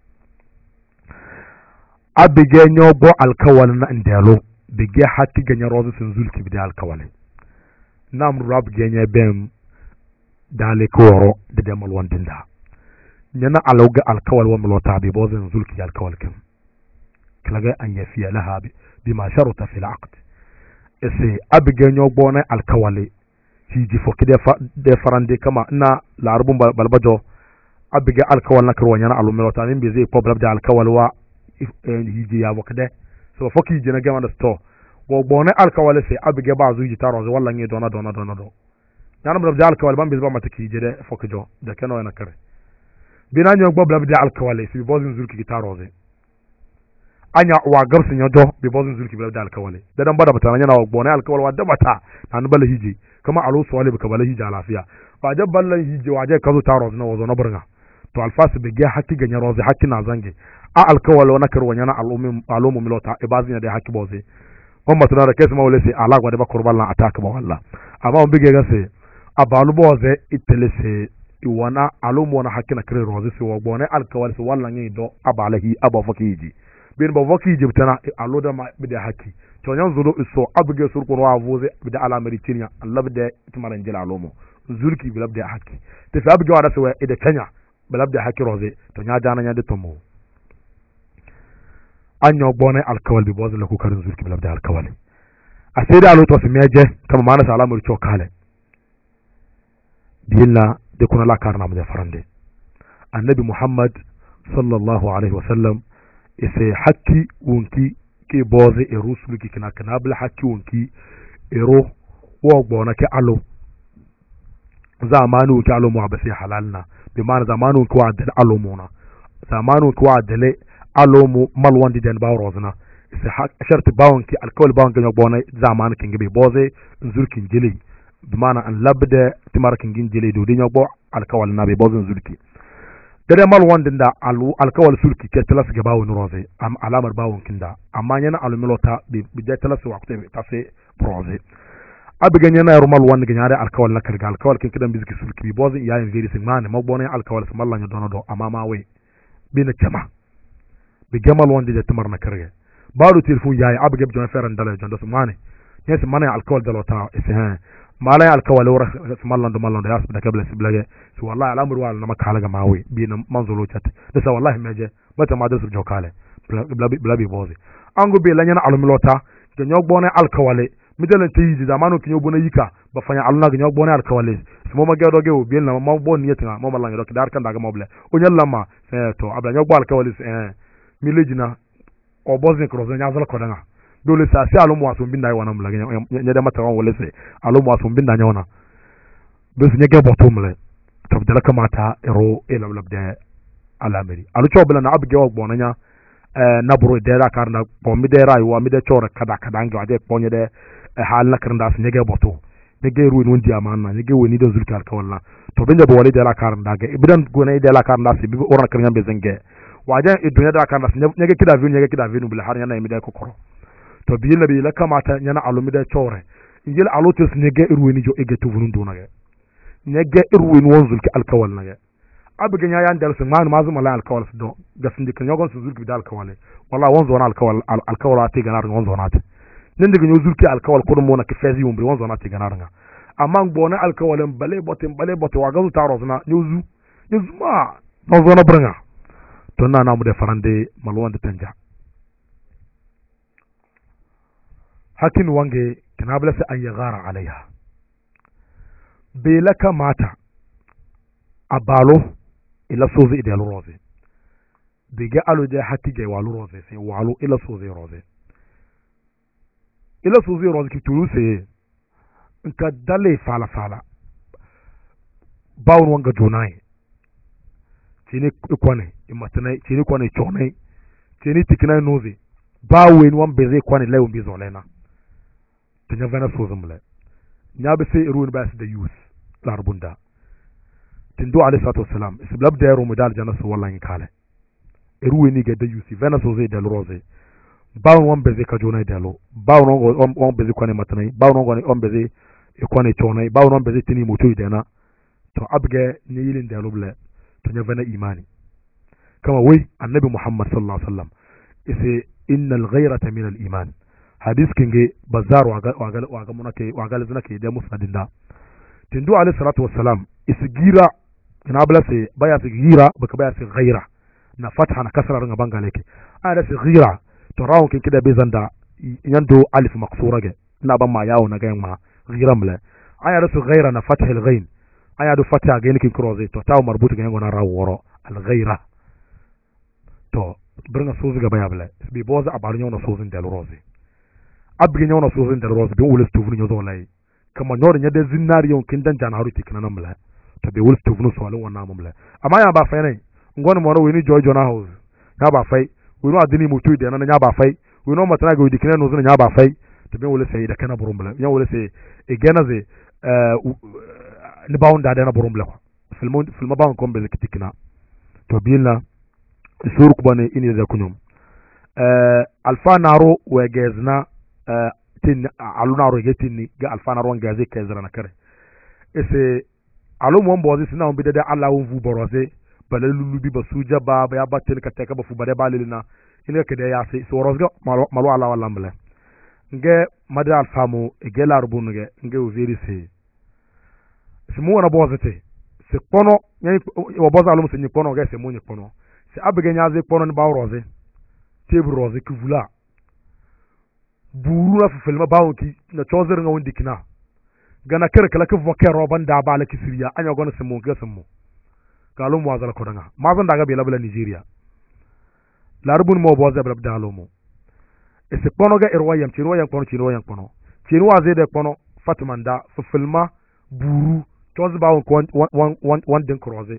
abige nyobo alkawal na ndelo bige hatti ganya rozu sun zulki bi alkawal nam rab ganya bem dale koro de demal wandinda nyana alawga alkawal wa mulota bi bozin zulki alkawal kam klaga an yafiya laha bima sharuta fil aqd ese abige nyogbo na alkawale hiji foki de farande kama na larbun balbajo abiga alkawal nakar wanyana alumilota min be zai problem da alkawal wa hiji ya wakade so foki hiji na gama da store go bone alkawal sai abiga ba zuji taro zo wallan yi dona do yana blab da alkawal ban be ba mata hiji da foki jo da kano yana kare bina nyo gbo blab da alkawal sai bozin zulki gitaro zai anya wa garsin yodo be bozin zulki blab da alkawal da dan bada batana yana bone alkawal wa da bata nan bala hiji kama alo so wale baka bala hiji lafiya ba da ballan hiji waje kazo taro na wazo na burga to alfasu be ga hakki ganya rozi hakki na zange a alkawal wa nakar wanyana alumu milota ibazin da hakki boze kuma tuna da kesu mawle sai ala gwa da ba kurballan attack ba walla amma on bige ga sai abalu boze itelese iwana alumu wana hakki na kire rozi sai wa gbone alkawal sai wallan yi do abalahi abafakiji bin ba fakiji bitana aloda ma bida hakki to nyan zuro iso abuge surkun wa voze bida alamari tinya Allah bida timaran jila alumu zulki bilab da hakki te fa abuge wa da sai ida kenya bilab da hakki rozi to nya jana nya de tomo anyo bone alkawal bi bozo la ku karin zulki bilab da alkawal a sai da aluto su meje kama mana salamur chokale dilla de kuna la karna mu da farande annabi muhammad sallallahu alaihi wasallam ise hakki wonki ke boze e rusuluki kana bla hakki wonki ero wo gbona ke alo zamanu ke alo mu abasi halalna bi mana zamanu ko adal alo muna zamanu ko adale alo mu malwandi den bawrozna ise sharti bawonki alkol bawonki gbona zamanu kingi be boze nzurkin jili bi mana an labda timarkin ginjili do dinyo bo alkawal na be boze nzurki dare mal wandin da alkawal sulki ke talas ga bawon roze am alamar bawon kinda amma yana alumilota bi da talas wa kutai ta sai roze abiga yana rumal wandin ga yare alkawal na karga alkawal kin kidan bizki sulki bi bozin yayin veri sin mane magbona alkawal sun mallan ya dono do amma ma we bi na jama bi gamal wandin da tumar na karga baru telefon yayi abiga bi jona feran dala jonda su mane yes mane alkawal dalota ise malay alkawal wara mallan do yas da kabla siblage so wallahi al'amru wal na makala ga mawe bi na manzulo chat da sa wallahi meje bata ma da su jokale blabi bozi ango be lanyana alumlota ga nyogbone alkawale midelen tayiji zamanu kinyo bona yika ba fanya aluna ga nyogbone alkawale mo ma gedo gewo bi na ma bon yetina mo mallan do dar kan daga moble o nyallama to abla nyogbo alkawale milejina o bozin krozo nyazala kodanga dole sa sai alumu wasun bin da yi wannan mulage ya da mata wan wale sai alumu wasun bin da nya wana be su nyege boto mule to da kamata ero elablab da alameri alu chobla na abge wa gbonanya na buru da ra karna ko mi da rayuwa mi da chora kada nga de ponye de hal na karnda su nyege boto nyege ruwi non dia manna nyege woni da zulkar kawalla to bin da bo wale da la karnda ga ibidan gona da la karnda si bi orna karnya be zenge wajen idunya da karnda nyege kida vinu bil har yana mi da kokoro to bi la kamata nyana alumi da chore injil alotus nege irweni jo ege to vunun dona ge nege irweni wonzul ki alkawal na ge abiga nya yan dalsu man mazu mala alkawal do gasin dikan yogon su zulki da alkawal walla wonzo na alkawal ati ganar wonzo na ati nin diga nyo zulki alkawal ko mo na kifezi wumbi wonzo na ati ganar nga amma gbona alkawal bale bote wa gazu taro na nyozu ma wonzo na branga to na mu de farande malwan de tanja hakin wange kanabla sai an yagara alaiha bai laka mata a balo ila soze ida roze bai ga alo da haki ga walu roze sai walu ila soze roze ki tulu sai in ka dale fala bawon wanga jonai tini kwane imatanai tini kwane chonai tini tikinai noze bawen wan beze kwane lewon bizolena tanya vana sozumle nyabe se ruun bas da yus larbunda tindo alayhi salatu wassalam isblab da yaro mudal janna so wallahi kale ruuni ga da yusi vana soze da roze bawon wan beze ka jona dalo bawon wan beze kwane matanai bawon wan beze kwane chonai bawon wan beze tini moto idana to abge ni yilin dalo ble tanya vana imani kama wai annabi muhammad sallallahu alaihi wasallam ise innal ghayrata min al iman hadis kinge bazar waga munake waga zinake da musnadin da tindu alayhi salatu wassalam isgira ina bala sai baya su gira baka baya su ghaira na fatha na kasra ringa bangale ke ana su gira to rawo kin kida bezan da yando alif maqsura ge ina ban ma yawo na gayan ma gira mala aya su ghaira na fatha al ghain aya do fata ga kin croze to taw marbuta ga ngona raworo al ghayra to branga sozu ga bayabla bi boza abar nyona sozu del rose abgi nyona sozu del rose bi wul stuvnu nyozo lay kama nyore nyade zinari yon kin dan jana haruti kana namla to be wul stuvnu so alon wana mamla ama ya ba fay ngon mo ro weni jojo na house ya ba fay wino adini mutu de na nya ba fay wino matana ga dikina no zuna nya ba fay to be wul sai da kana burumbla nya wul sai egena ze ni baunda da na burumbla ko filma ba ko be kitikina to bilna suruk bane ini da kunyum alfa naro we gezna tin aluna ro getini ga alfa naro ngaze kezra na kare ese alo mo mbozi sina on bidede alla won vu boroze balelu bi basuja ba ya batel ka teka ba fu bade balilina ile ke de ya se so rozga malo ala wala mbele nge mada alfa mo egela rubunu nge o veri se mo na bozete se kono nyi wo boza alo mo se nyi kono ga se mo nyi kono se abege nyaze kono ni ba roze tebru roze kuvula buru na fulma bawo ki na chozer nga wondi kina gana kere kala ke voke roban da ba la kisiriya anya gona semo gasemo kalo mo azala kodanga mazan daga be labla Nigeria larbun mo boza bla dalo mo e se kono ga irwayam chirwayam kono chirwa zede kono fatimanda fulma buru chozer bawo ko wan den kroze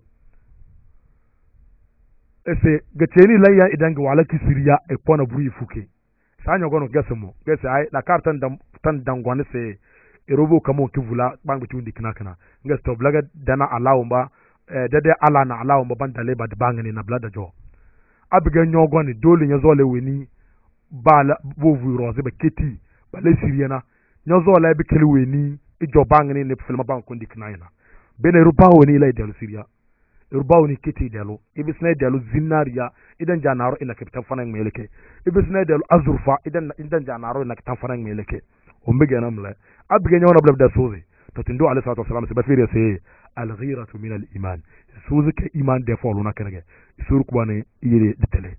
ese ga cheni laya idan ga wala kisiriya e kono buru fuke sanya gono gasemo gese ai la kartan tan dangwane se erobo kamo kivula bangbe tundi kinakana ngas to blaga dana alawumba dede ala na alawumba bandale bad bangani na blada jo abiga nyogoni dole nyozole weni bala bovu roze be keti bale siriena nyozole be kele weni ijo bangani ne filma banko ndikinaina bene ruba weni ila idelu siria ruba weni keti idelu ibisna idelu zinaria idan janaro ina kapitan fana meleke ibisna idelu azurfa idan janaro ina kapitan fana meleke umbege namla abge nyona blabda sozi to tindo alayhi salatu wasalam se bafiri se al-ghiratu min al-iman sozi ke iman de folo na kenege sur ko bane yire ditele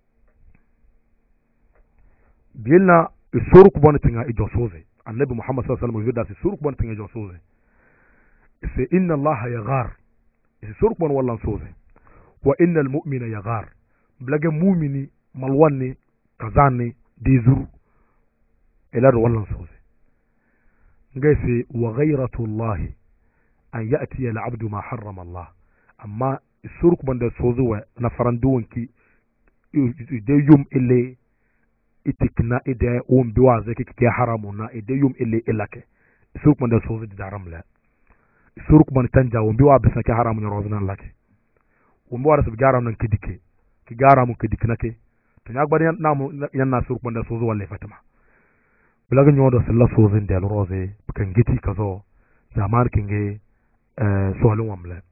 bilna sur ko bane tinga ijo sozi annabi muhammad sallallahu alaihi wasallam yida sur ko bane tinga ijo sozi se inna allaha yaghar sur ko bane wallan sozi wa innal mu'mina yaghar blage mu'mini malwanni kazani dizuru ila wallan sozi ngaisi wa ghayratu Allah an ya'ti al-'abdu ma harrama Allah amma suruk banda sozu wa na faranduwanki ide yum ile itikna ide um biwa zaki ke haramuna ide yum ile ilake suruk banda sozu daram la suruk banda tanja um biwa bisa ke haramun rozna lake um biwa rasu garam nan kidike ki garamu kidikna ke to nyak bari namu yanna suruk banda sozu wallahi fatima bulaga nyodo sella sozin del rose bukan giti kazo zaman kinge solun wamle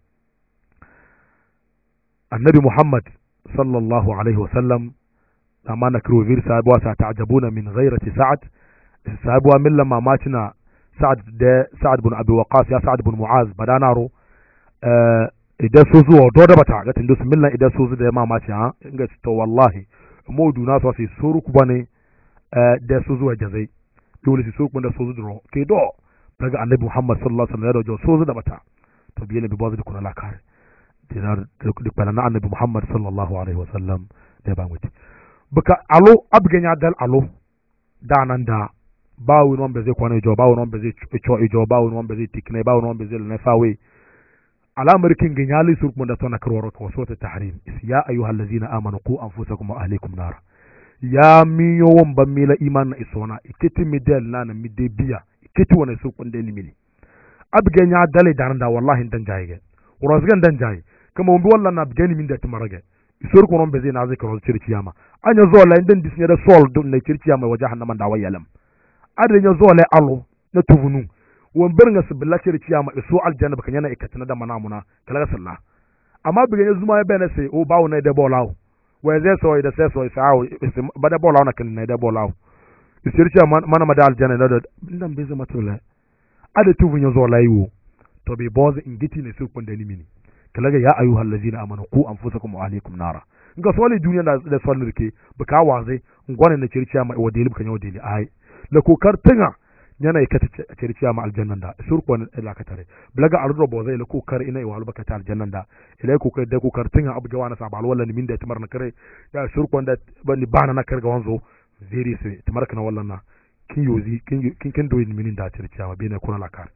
annabi muhammad sallallahu alaihi wasallam amana kiro vir sahabu sa ta'jabuna min ghayrati sa'd sahabu min lama matina sa'd bin abi waqas ya sa'd bin muaz badanaro idan sozu do da bata ga tindu millan idan sozu da ma mati ha inga to wallahi modu na so sai suru kubane da sozu jazai dole si sokon da sozu dro ke do daga annabi muhammad sallallahu alaihi wasallam da sozu da bata to biye bi bazu kuna la kare dinar da bana annabi muhammad sallallahu alaihi wasallam da ba muti baka alo abganya dal alo da nan da bawo non be zai kwana ijo bawo non be zai cho ijo bawo non be zai tikne bawo non be zai na fawe alamar kin ganyali sokon da tona karwaro ko so ta tahrim ya ayyuhal ladzina amanu qu anfusakum wa ahlikum nar ya mi yowon ban mila iman na isona ikiti midel na mide biya ikiti wona su kunde ni mili abge nya dale daranda wallahi dan jaye urasgan dan jaye kama umbi wallan na abge ni min da timarage isur ko non beze na zikro circi yama anya zola indan disne da sol dun ne circi yama waje hannama da wayalam adre nya zola allo na tuvunu won berga sibilla circi yama isu aljanna baka yana ikatina da manamuna kala sallah amma bige nya zuma ya bene sai o bawo na de bolawo weze so ida seso isao bada bola ona kin da bola isircha mana madal jana da ndam beze matula ada tuvunyo zo laiwo to be boz ingiti ne su kunde ni mini kalaga ya ayyuhal ladina amanu qu anfusakum wa ahlikum nara nga soli duniya da sonirke baka waze ngwane na circiya mai wadeli baka wadeli ai la kokar tinga nyana ikata cerciya ma aljannan da sur ko ila katare blaga ardo bo zai ku kar ina iwalu bakata aljannan da ila ku kar da ku kar tinga abu gawana sabal wala ni min da timar na kare ya sur ko da bani bana na kar ga wanzo zeri se timar kana wallan na kin yozi kin do ni min da cerciya ma bene kuna lakar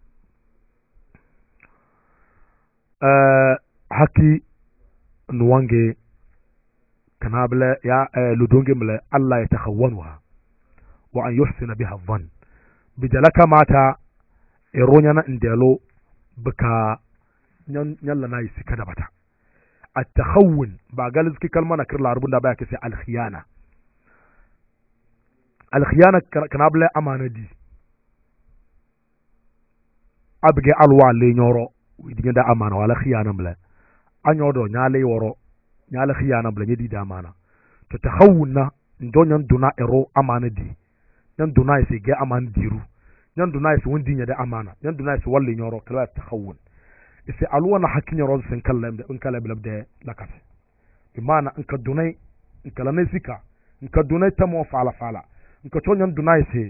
haki nuwange kanabla ya ludonge mala Allah ya takhawwanha wa an yuhsina biha dhann bijalaka mata eronya na ndelo baka nyalla na yisi kada bata at-takhawun ba galizki kalma na kirla arbun da baya kace al-khiyana kanabla amana di abge alwa le nyoro widiga da amana wala khiyana mla anyodo nyale woro nyala khiyana bla nyedi da amana to takhawunna ndonyan duna ero amana di nyan duna isi ge amana diru nyan duna isi wondi nyada amana nyan duna isi walli nyoro kala takhawun isi alwana hakinya ro sen kallam in kala bilabde lakas imana in ka dunai in kala ne sika in ka dunai tamo fala in ka tonyan duna isi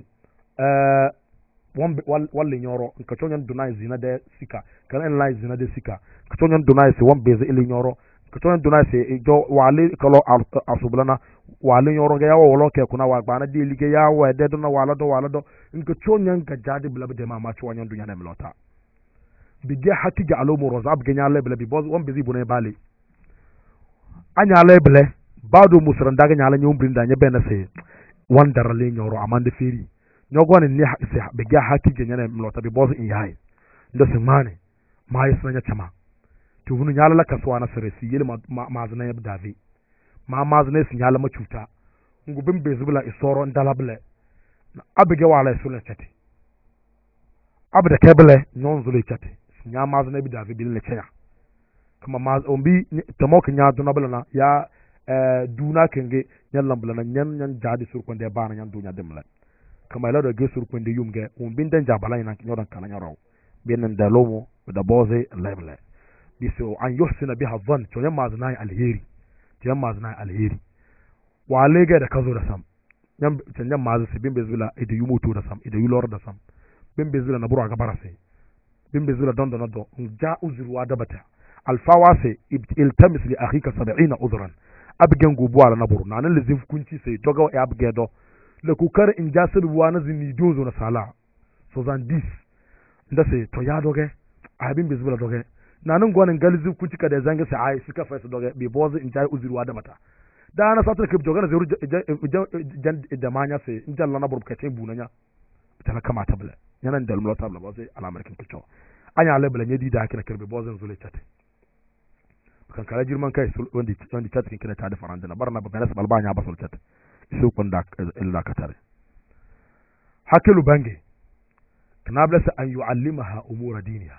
walli nyoro in ka tonyan duna isi zina de sika kala en lai zina de sika ka tonyan duna isi won beze ili nyoro kutona duna se jo wale kalo asublana wale nyoro ga yawo wolo ke kuna wa gbana de lige yawo de dona wala do inka chonya ga jadi bla de mama chwanya dunya na mlota bige hati ga alo mo rozab ga nyale bla bi boz won bizi bune bale anya le bla bado musran daga nyala nyum brinda nya bena se wandara le nyoro amande feri nyogo ni se bige hati ga nyane mlota bi boz in yayi ndo se mane mai sanya chama tuhunu nyala la kaswa na sare si yele mazna ya davi mazna si nyala ma cuta ngubin bezubla isoro ndalable abige wala sula chati abda kebele non zule chati nya mazna bi davi bil lechaya kuma ombi tamok nya dunabla na ya duna kenge nyallam bla na nyan jadi sur konde bana nyan dunya demla kama ila do ge sur konde yumge ombi den jabala ina nyodan kana nyaro benen dalomo da boze leble biso an yuhsina biha dhann to yamma zana alheri wa lega da kazo da sam yam ma zu bin bezula ida yumoto da sam ida yulor da sam bin bezula na buru ga barase bin bezula don do ja uzru wa dabata alfawa se iltamis li akhika 70 udran abgen gubu ala na buru nan lezif kunci sai doga ya abge do le kukar in jasir wa na zini dozo na sala so zan dis nda sai to ya doge abin bezula doge nanin gwanin galizu ku cika da zanga sai ai suka fasa doga bi bozu in tayi uzurwa da mata da na satar ke doga zuru da manya sai in jalla na burbuka ce bunanya tana kama tabla yanan da mulata tabla ba sai alamar kin kicho anya labla ne di da hakira kirbe bozun zule chat kan kala jirman kai wanda chat kin kina ta da faranda na barna ba ganas balbanya ba sul chat isu kun da illa katare hakilu bange kanabla sa an yu'allimaha umura diniha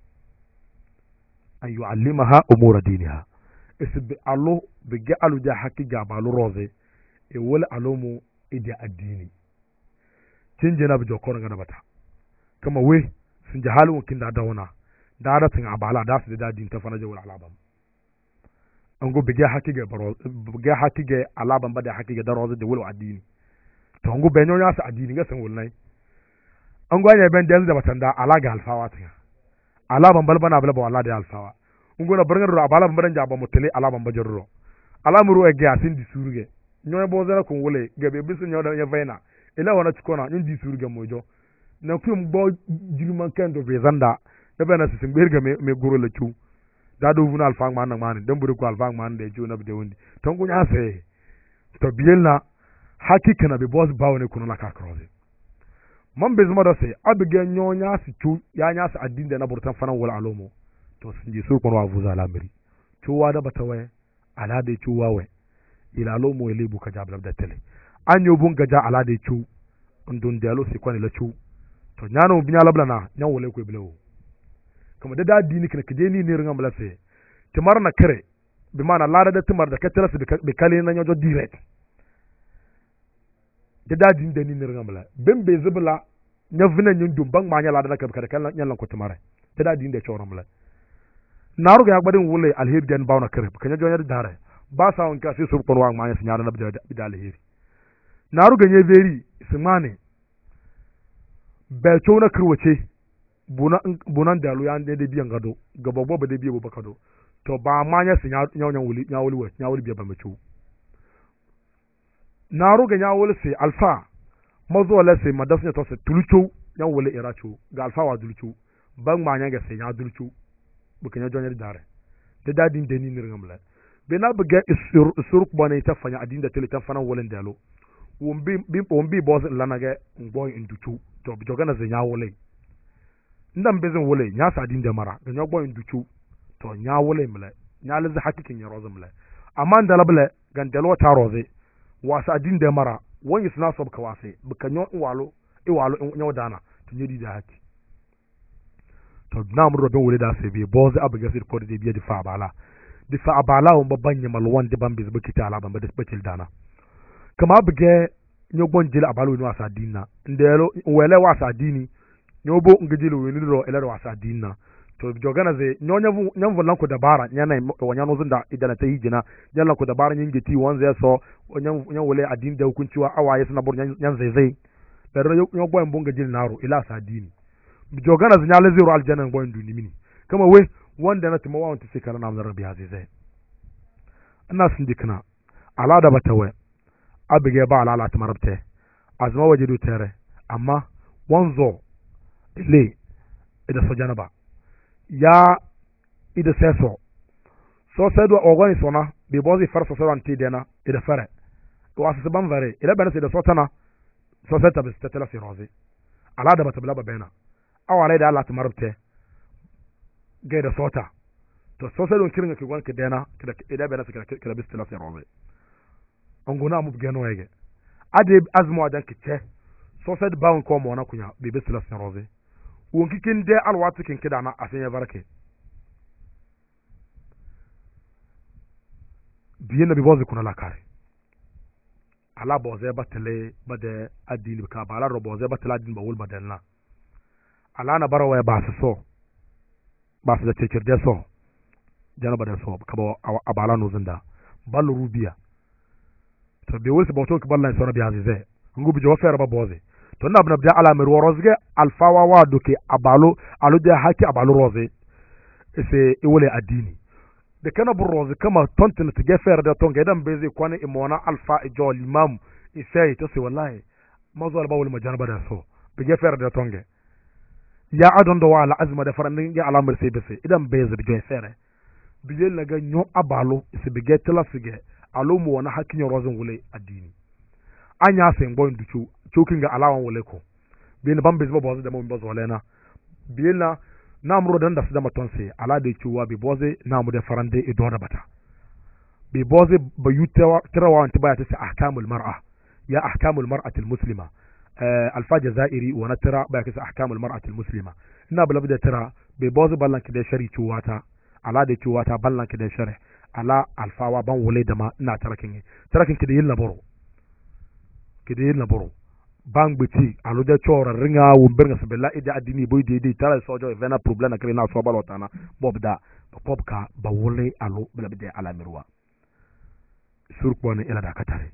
an yu'allimaha umura diniha isbi allo bige alu ja hakki jabalu roze e wala alomo ida addini cinje na bijo kono ngana bata kama we sun jahalu kin da dawana da tin abala da su da din ta fana jawal alabam an go bige hakki ga baro bige hakki ga alabam ba da hakki ga roze da wala addini to ngo benyo ya sa addini ga san wallahi an go anya ben da da batanda alaga alfawa tin alaban balbana balba wala da alfawa ngona barngar ro abala mbaran jaba mutele alaban bajorro alamuru e gasin di suruge nyoy bozara ko wole gabe bisu nyoda ya vaina ila wana chikona nyin di suruge mojo na kum bo jirman kendo be zanda da bana sisin berga me goro la chu da do vuna alfa man man dan buru ko alfa man de ju na be wondi ton ko nya se to bielna hakika na be boss bawne kuno la ka kroze man be zuma da se abige nyonya si chu ya nya sa addin da na burtan fanan wala alomo to sun je sur kono wa vuza lamiri chuwa da batawe ala de chuwa we ila alomo ele buka jabla da tele anyo bun gaja ala de chu ndun dialo si kwani la chu to nyano binya labla na nyan wole ko bilewo kuma da dini kina kije ni ne ringa mala se timar na kare bi mana lada da timar da katara su bi kale na nyojo direct da din da ni ne ringa mala bembe zubla nyavina nyun dum bang manya lada da kabkare kan nyan lan ko timare da din da choro mala naru ga gbadin wole alheri den bawna kare kanya jonya dare ba sa on ka sai su kon wa manya sinyara na bi da alheri naru ga nye veri simane be chona kirwace bunan da lo yan de biyan gado gababo ba de biye bo bakado to ba manya sin nya wuli biya ba macho na ruga nya wuli se alfa mazo la se madafnya to se tulucho nya wuli iracho ga alfa wa dulucho ban manya ga se nya dulucho bukan nya jonya dare da dadin deni nirngamla be na buga suruk bane ta fanya adin da tele ta fana wolin dalo wombi boss lanaga ngboy induchu to bi jogana ze nya wuli ndam bezin wule nya sa din da mara ga nya boy nduchu to nya wule mle nya lazi hakikin ya rozum mle amma da lable gan dalo ta roze wa sa din da mara wani suna so ka wase buka nyo walo nya dana to nyedi da haki to na mu robin wule da se bi boz abuga sir ko de biya di fa abala on babban yamal wanda ban biz bukita ala ban da batil dana kama buga nyo bonjil abalo no asa dinna ndelo wele wa sa dini nyobo ngijilo weniro elero wasa dinna to jogana ze nyamvu lanko dabara nyana wanyano zunda idana ta hijina nyalla ko dabara nyingeti wanze so nyawole adin da hukunciwa awaye suna bur nyan zai da nyobo mbonga jil naro ila sa dini jogana ze nyale zero aljanna ngo nduni mini kama we wanda na tuma wanta sikara na amzar rabbi azizai ina sindikna ala da batawe abige ba ala tamarabte azma wajidu tere amma wanzo le ida sojana ba ya ida seso so sedo ogoni sona be bozi farso so anti dena ida fare to asase ban vare ila bana ida sotana so seta be stetela fi rozi ala da batabla ba bena awale da Allah tamarabte ge da sota to so sedo kiringa ki gon ke dena ida bana kida be stetela fi rozi ongona mu bgeno yege ade azmo adan kiche so sed bawon ko mo na kunya be be stetela fi rozi wonki kin de alwatu kin kidana asenya barake biye na bibozi kuna la kare ala boze batele bade adini ka bala ro boze batele adini bawul badenna ala na barawa ba so ba su da cecirde so jana baden so ka ba abala no zinda ballu rubiya to be wulsi bawto ka ballan so na biya zai ngubi jo fere ba boze to na bna bda ala mer worozge alfawa wa doke abalo alude haki abalo roze ese iwole adini de kana bu roze kama tontin te gefer da tonga dan beze kwane imona alfa ijo limam isai to se wallahi mazo alba wal majanaba da so be gefer da tonga ya adon do wala azma da faran ya ala mer sai bese idan beze be gefere biyel na ga nyo abalo ese be getela sige alo mo wana haki nyo roze ngule adini anya se ngbo nduchu choking ga alawan wole ko bin ban bezbo boze da mo mbozo walena biyela namro dan da su matonse ala da chuwa bi boze namu da farande idora bata bi boze bayuta tarawa anti baya ta ahkamul mar'a ya ahkamul mar'ati almuslima alfa jazairi wa natara baya ta ahkamul mar'ati almuslima ina bala da tara bi boze ballan ki da shari chuwata ala da chuwata ballan ki da shari ala alfawa ban wole da ma ina tarakin ki da yin laboro bang biti alo de chora ringa wumberga sabella ida adini boy de tala sojo evena problem na krena so balotana bobda popka bawole alo bela bide ala mirwa surkwane ila da katare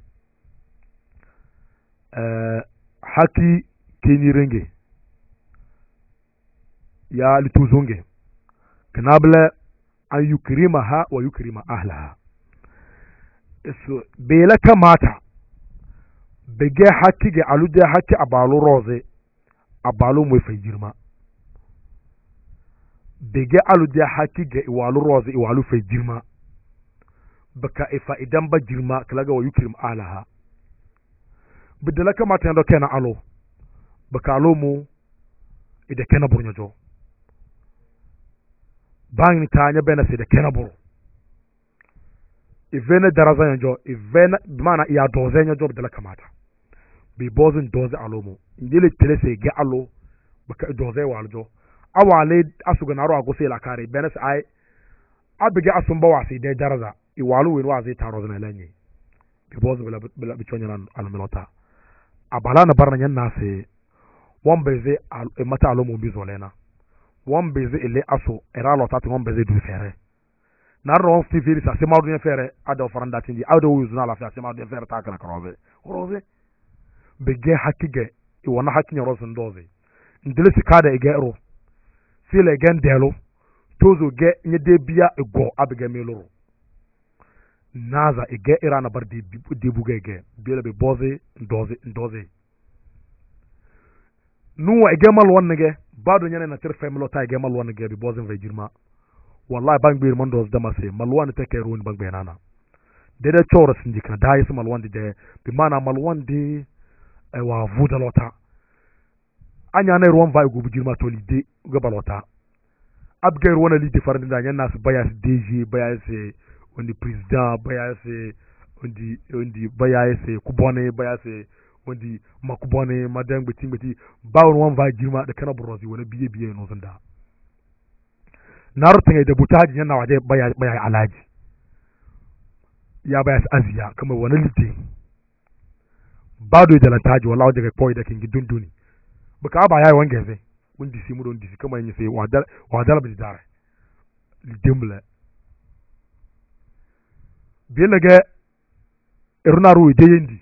haki keni renge ya lituzunge kanabla an yukrimaha wa yukrima ahlaha eso bela kamata bege haki ge alude haki abalu roze abalu mwe fejirma bege alude haki ge iwalu roze iwalu fejirma baka ifa idan ba jirma kalaga wa yukrim alaha bidala kama ta ndo kena alo baka alo mu ide kena burnyojo bang ta nya bena se de kena buru ivene daraza njo ivene bimana iya doze njo bidala kamata bi bozin doze alomo indile telese ge alo baka doze waljo awale asuga naro agose la kare benes ai abige asumba wasi de daraza iwalu win wazi taro na lenye bi boz bela bichonya nan almelota abala na barna nyan nase wombeze mata alomo bizolena wombeze ile aso era lota ti wombeze du fere na ron fi fi sa se mawdu fere ado faranda tindi ado wuzuna la fa se mawdu fere ta kana kroze roze bege hakige iwana hakinya rozen doze ndele sikada egero sile egen delo tozo ge nyede bia ego abege meloro naza ege irana bar de bugege bele be boze ndoze nuwa ege mal wonnege bado nyane na tirfe melota ege mal wonnege be boze vejirma wallahi bangbir man doz dama se malwan te ke ruun bangbe nana dede chora sinjikna dai se malwan de bi mana malwan de wa vuda lota anya na ruwan vai gubu jirma to lide ga balota abge ruwan lide farin da nyan nas bayas DG bayas ondi president bayas ondi bayas kubone bayas ondi makubone madam beti ba ruwan vai jirma da kana brozi wala biye no zanda narutin da butaji yana waje baya alaji ya bayas aziya kama wani lide bado da lantaji wallahi daga koi da kin dunduni baka ba yayi wange zai wundi si mu don disi kama yin sai wadal bi dare lidimle bilaga irna ruwi de yindi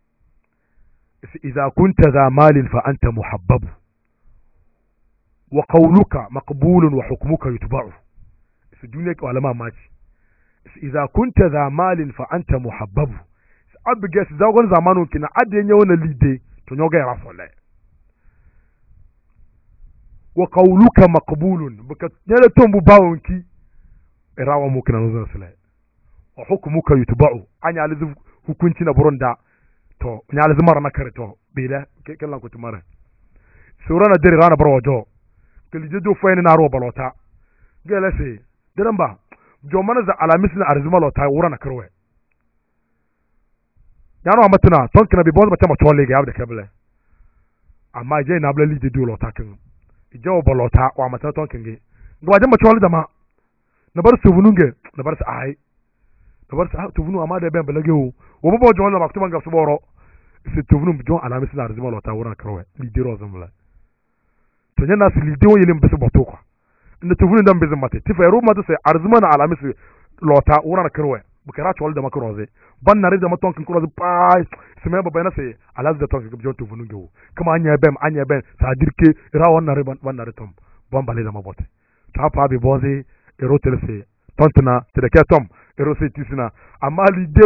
idza kunta za malin fa anta muhabbab wa qawluka maqbul wa hukmuka yutba'u su duniya ka walama maci idza kunta za malin fa anta muhabbab abgas zagon zamanun kina adde nyawna lide to nyoga ya rafole wa qawluka maqbulun baka nyala tombu bawonki irawa mukina nuzan sala wa hukmuka yutba'u anya alizu hukunci na burunda to nya alizu marana kare to bela kellan ko tumara surana dere rana barwajo kelije do fayni na ro balota gele se deramba jo mana za alamis na arzuma lota wurana karwe yano amatuna ton kana bi bonza matama tolle ga abda kabla amma je na bla lide do lota kan ijo balota wa mata ton kinge gwa jama tolle dama na bar subununge na bar sa ai na bar sa tubunu amma da ben balage wo bo jo la maktu banga suboro se tubunu jo alamis na arzuma lota wurana karwe lide ro zamla to nyana si lide wo yelim bisu boto kwa inda tubunu dan bizin mate tifa ro mata sai arzuma na alamis lota wurana karwe bukara chol da makroze ban na rida maton kin kroze pai sime baba na se alaz da ton kin jon to vunu ngewu kama anya bem sa dirke ra wonna re ban na ritom ban bale da mabote ta pa bi boze ero telese tontuna tedeke tom ero se tisina amma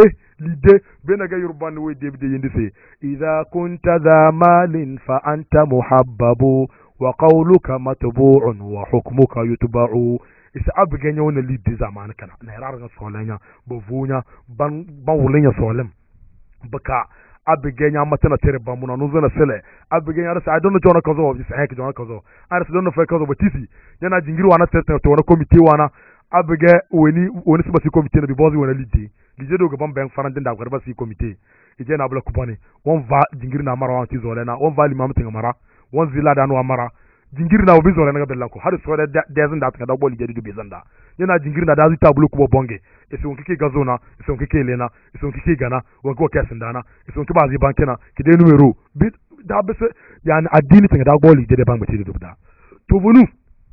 lide bena ga yurban we de yindi se idha kunta dha malin fa anta muhabbabu wa qawluka matbu'un wa hukmuka yutba'u isa abga nya wona lidi zaman kana na yarar ga solenya bo vunya ban wulenya solem baka abga nya matana tere bamuna no zona sele abga nya rasa I don't know jona kazo bi sai ka jona kazo arsa don't know fa kazo batisi yana jingiru wana tete to wana committee wana abga woni siba si committee na bi bozi wana lidi do ga ban ben farandin da garba si committee ije na bla kupani won va jingiru na mara wan ti zolena won va limam tinga mara won zila da no mara jingiri na obi zore nga belanko har so da dezin da ta da boli jadi dubi zanda yana jingiri na da zita bulu kubo bonge ese onkike gazona ese onkike lena ese onkike gana wonko kesin dana ese onki bazi bankena kide numero bit da bese yani adini tinga da boli jadi bang beti dubi da to vonu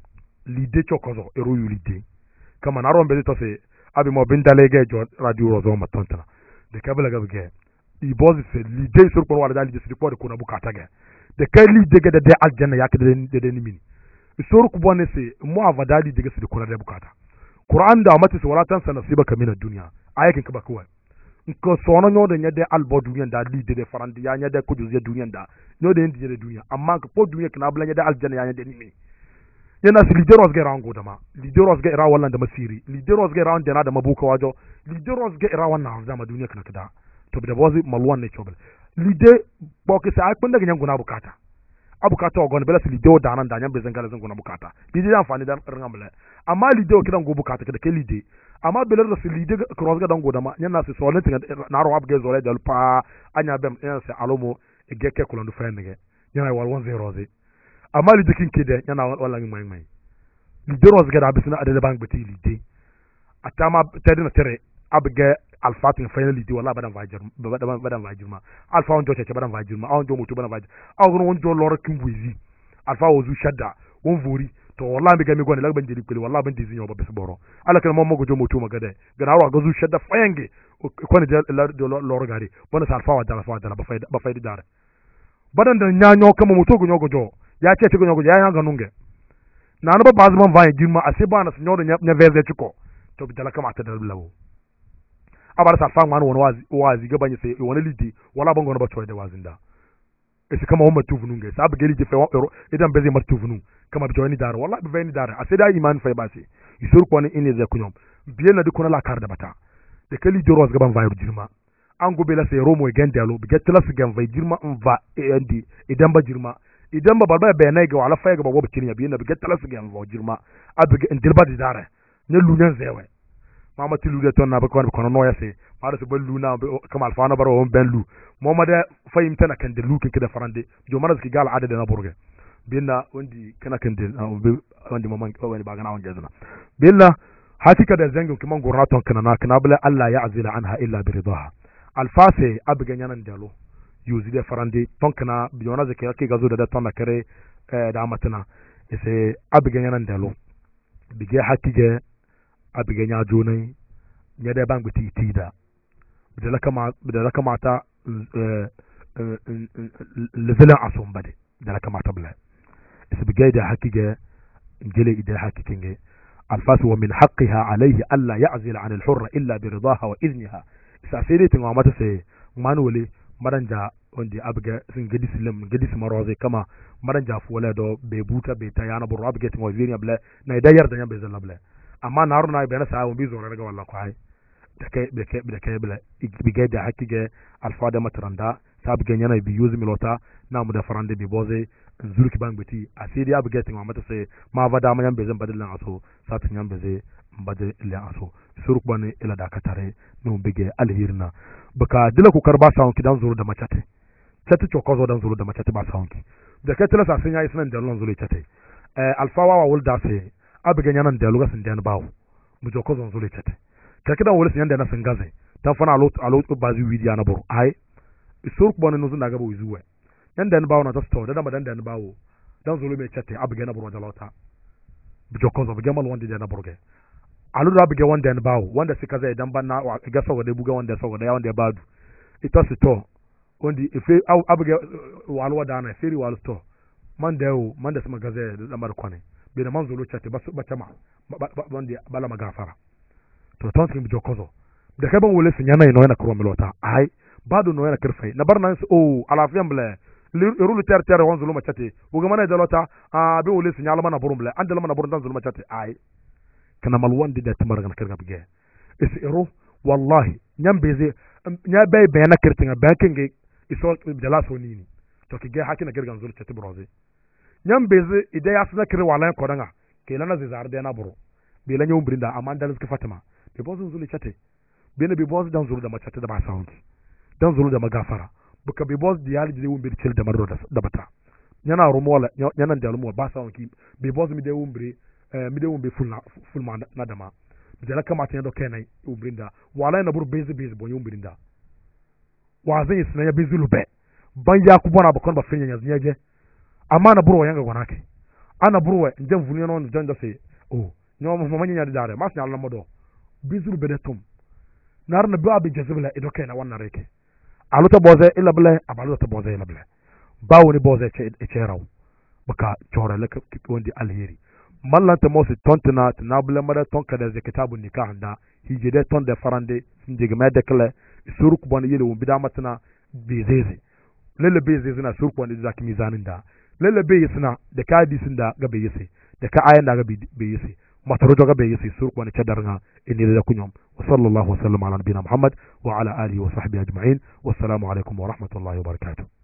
lide chokozo eru yulide kama na rombe to se abi mo bindalege jo radio rozo matantana de kabela gabge I bozi se lide sur ko wala da lide se ko de kuna bukata ge de kali dege de aljanna yak de nimini isoro ku bonne se mu avadali dege se de kuna de bukata qur'an da mata se wala tan sana sibaka min ad-dunya ayakin ka bakwa nko sono nyo de nyade albo dunya da li de farandi ya nyade ko juze dunya da nyo de ndi de dunya amma ko dunya kana bla nyade aljanna ya nyade nimini yana si lideros ge rango dama lideros ge ra wallan da masiri lideros ge ra da mabuka wajo lideros ge ra wannan zama dunya kana kada to da bozi malwan ne chobel lide boke sa ai kunda ganyan guna bukata abukata ogon bela lide o danan danyan bezan gala zan guna bukata lide ya amfani da rangamle amma lide o kidan go bukata kada ke lide amma bela da lide cross ga dan go dama yana se so lentin na ro abge zole dal pa anya bem yana se alomo e geke kulon du fenege yana wal 1-0 amma lide kin kede yana wala ngi mai lide ros ga da bisna adede bank beti lide atama tedina tere abge alfatin finally di wala badan vajir ma alfa on joche badan vajir ma on jo mutu badan vajir awon on jo loro kimbuizi alfa wozu shadda won vori to wala mi gami goni lag ban jeli kweli wala ban dizi nyoba besboro ala kan mo go jo mutu magade gana ro gozu shadda fayange ko ne de loro gari bona sa alfa wa dala ba fayda dare badan da nyanyo kama mutu go nyogo jo ya ce cikin ya hanga nunge na no ba bazman va girma a sai ba na sunyo da nya veze ciko to bi talaka mata da lawo abar sa fa man wani wazi ga banye sai wani lidi wala bango na ba to da wazin da ese kama wama tuvunu nge sabu geli je fe idan beze mar tuvunu kama bi joni dara wallahi bi veni dara aseda iman fay basi isur ko ne ine ze kunyom biye na dikuna la kar da bata de kali joros gaban vayru jirma an gobe la sai romo gendelo bi getla su gan vay jirma on va endi idan ba jirma idan ba balba be nay ga wala fay ga ba wobe kinya biye na bi getla su gan va jirma abu ndirba di dara ne lunyan zewe mama tilu de ton na ba ko no yase mara su ballu na kama alfana baro on benlu momada fahimta na kan delu kin da farande jo mara ki gal adada na burge binna wandi kana kan del wandi maman wani bagana on jazna binna hakika da zangin kuma gurnaton kana na kana bala Allah ya azila anha illa bi ridaha alfase abga nyanan delo yuzi de farande ton kana biona zake yake gazo da ton na kare da matana ise abga nyanan delo bige hakige abga nya jonai nyade bangti tida bidala kamata levelan asom bade bidala kamata bla isbigay da hakige njele ida hakikinge alfas wa min haqqiha alayhi alla ya'zil 'an al-hurra illa bi ridaha wa idniha isafiri tinga mata se manwele maranja ondi abga sin gedi silam gedi smaroze kama maranja fuwala do be buta be tayana buru abga tinga wazini bla na ida yarda nya be zalla bla amma naruna be na sa won bi zo raga walla ko hay bida bla bigay da hakige alfada matranda sabga nyana bi yuzi milota na mu da farande bi boze zulki bangbeti asiri abu getting ma mata sai ma vada ma yambe zan badilan aso satin yambe zai badal ila aso suruk bane ila da katare no bige alhirna baka dila ku karba sawon kidan zuru da macate tati chokozo dan zuru da macate ba sawon ki da kai tila sasin yayi sunan da lon zuru chate alfawa wa wulda sai abu ganya nan da luga sun dan bawo mu chokozo zuru chate ta kidan wulsi yanda na sangaze ta fana alot bazi widiya na buru ai suruk bane no zuna gaba wizuwe yan da bawo na ta sto da madan da bawo dan zulu me chatte abge na buru da lota bijo kozo bige mal wanda na burge alu da bige wanda bawo wanda sika zai dan banna ga sawa da buga wanda sawa da ya wanda ya badu ita sto wanda ife abge walwa da na feri wal sto man da yo man da sama gaze da mar kone bi da man zulu chatte basu bacama wanda bala magafara to ton kin bijo kozo da kai ban wole sun yana ino yana kuro melota ai badu no yana kirfai na barna o alafiyan bla rulu ter won zuluma chate uga mana dalota be wole sinyala mana burum bla andala mana burum dan zuluma chate ai kana malwan da tamar gan kirga bige isiru wallahi nyam beze nya bay be na kirtinga banking iso dala so nini to kige hakina kirgan zulu chate broze nyam beze ide yasna kir wala ko danga ke lana zizar de na buru be la nyum brinda amanda lska fatima be bozu zulu chate be na be bozu dan zulu da machate da ba sound dan zulu da magafara buka be boss diyali de wumbiri cel da marro da bata nyana rumola nyana da rumo ba sawon ki be boss mi de wumbiri full ma na dama de la kama tendo kenai umbrinda wala na bur bezi bo umbrinda wa zan isna ya bezulu be ban ya ku bona bakon ba fenya nya je amma na buru yanga gonake ana buru njem vunyo no njem se o nyo mo manya nya dare mas nya modo bezulu be de tum nar na ba be jezebla edo kenai wannan reke aluta boze illa bla abaluta boze illa bla bawni boze ce raw baka chora laka wondi alheri mallanta mosi tontena na bla mara tonka da kitabun nikah da hijide ton da farande sinjige ma dekle suruk bon yele won bida matna bezeze lele bezeze na suruk bon da kimi zanin da lele bezesna da kadi sin da gabe yese da ka ayan da gabe yese mataro joga be yesi suruk bon ce darga inni la kunyum وصلى الله وسلم على نبينا محمد وعلى آله وصحبه أجمعين والسلام عليكم ورحمة الله وبركاته.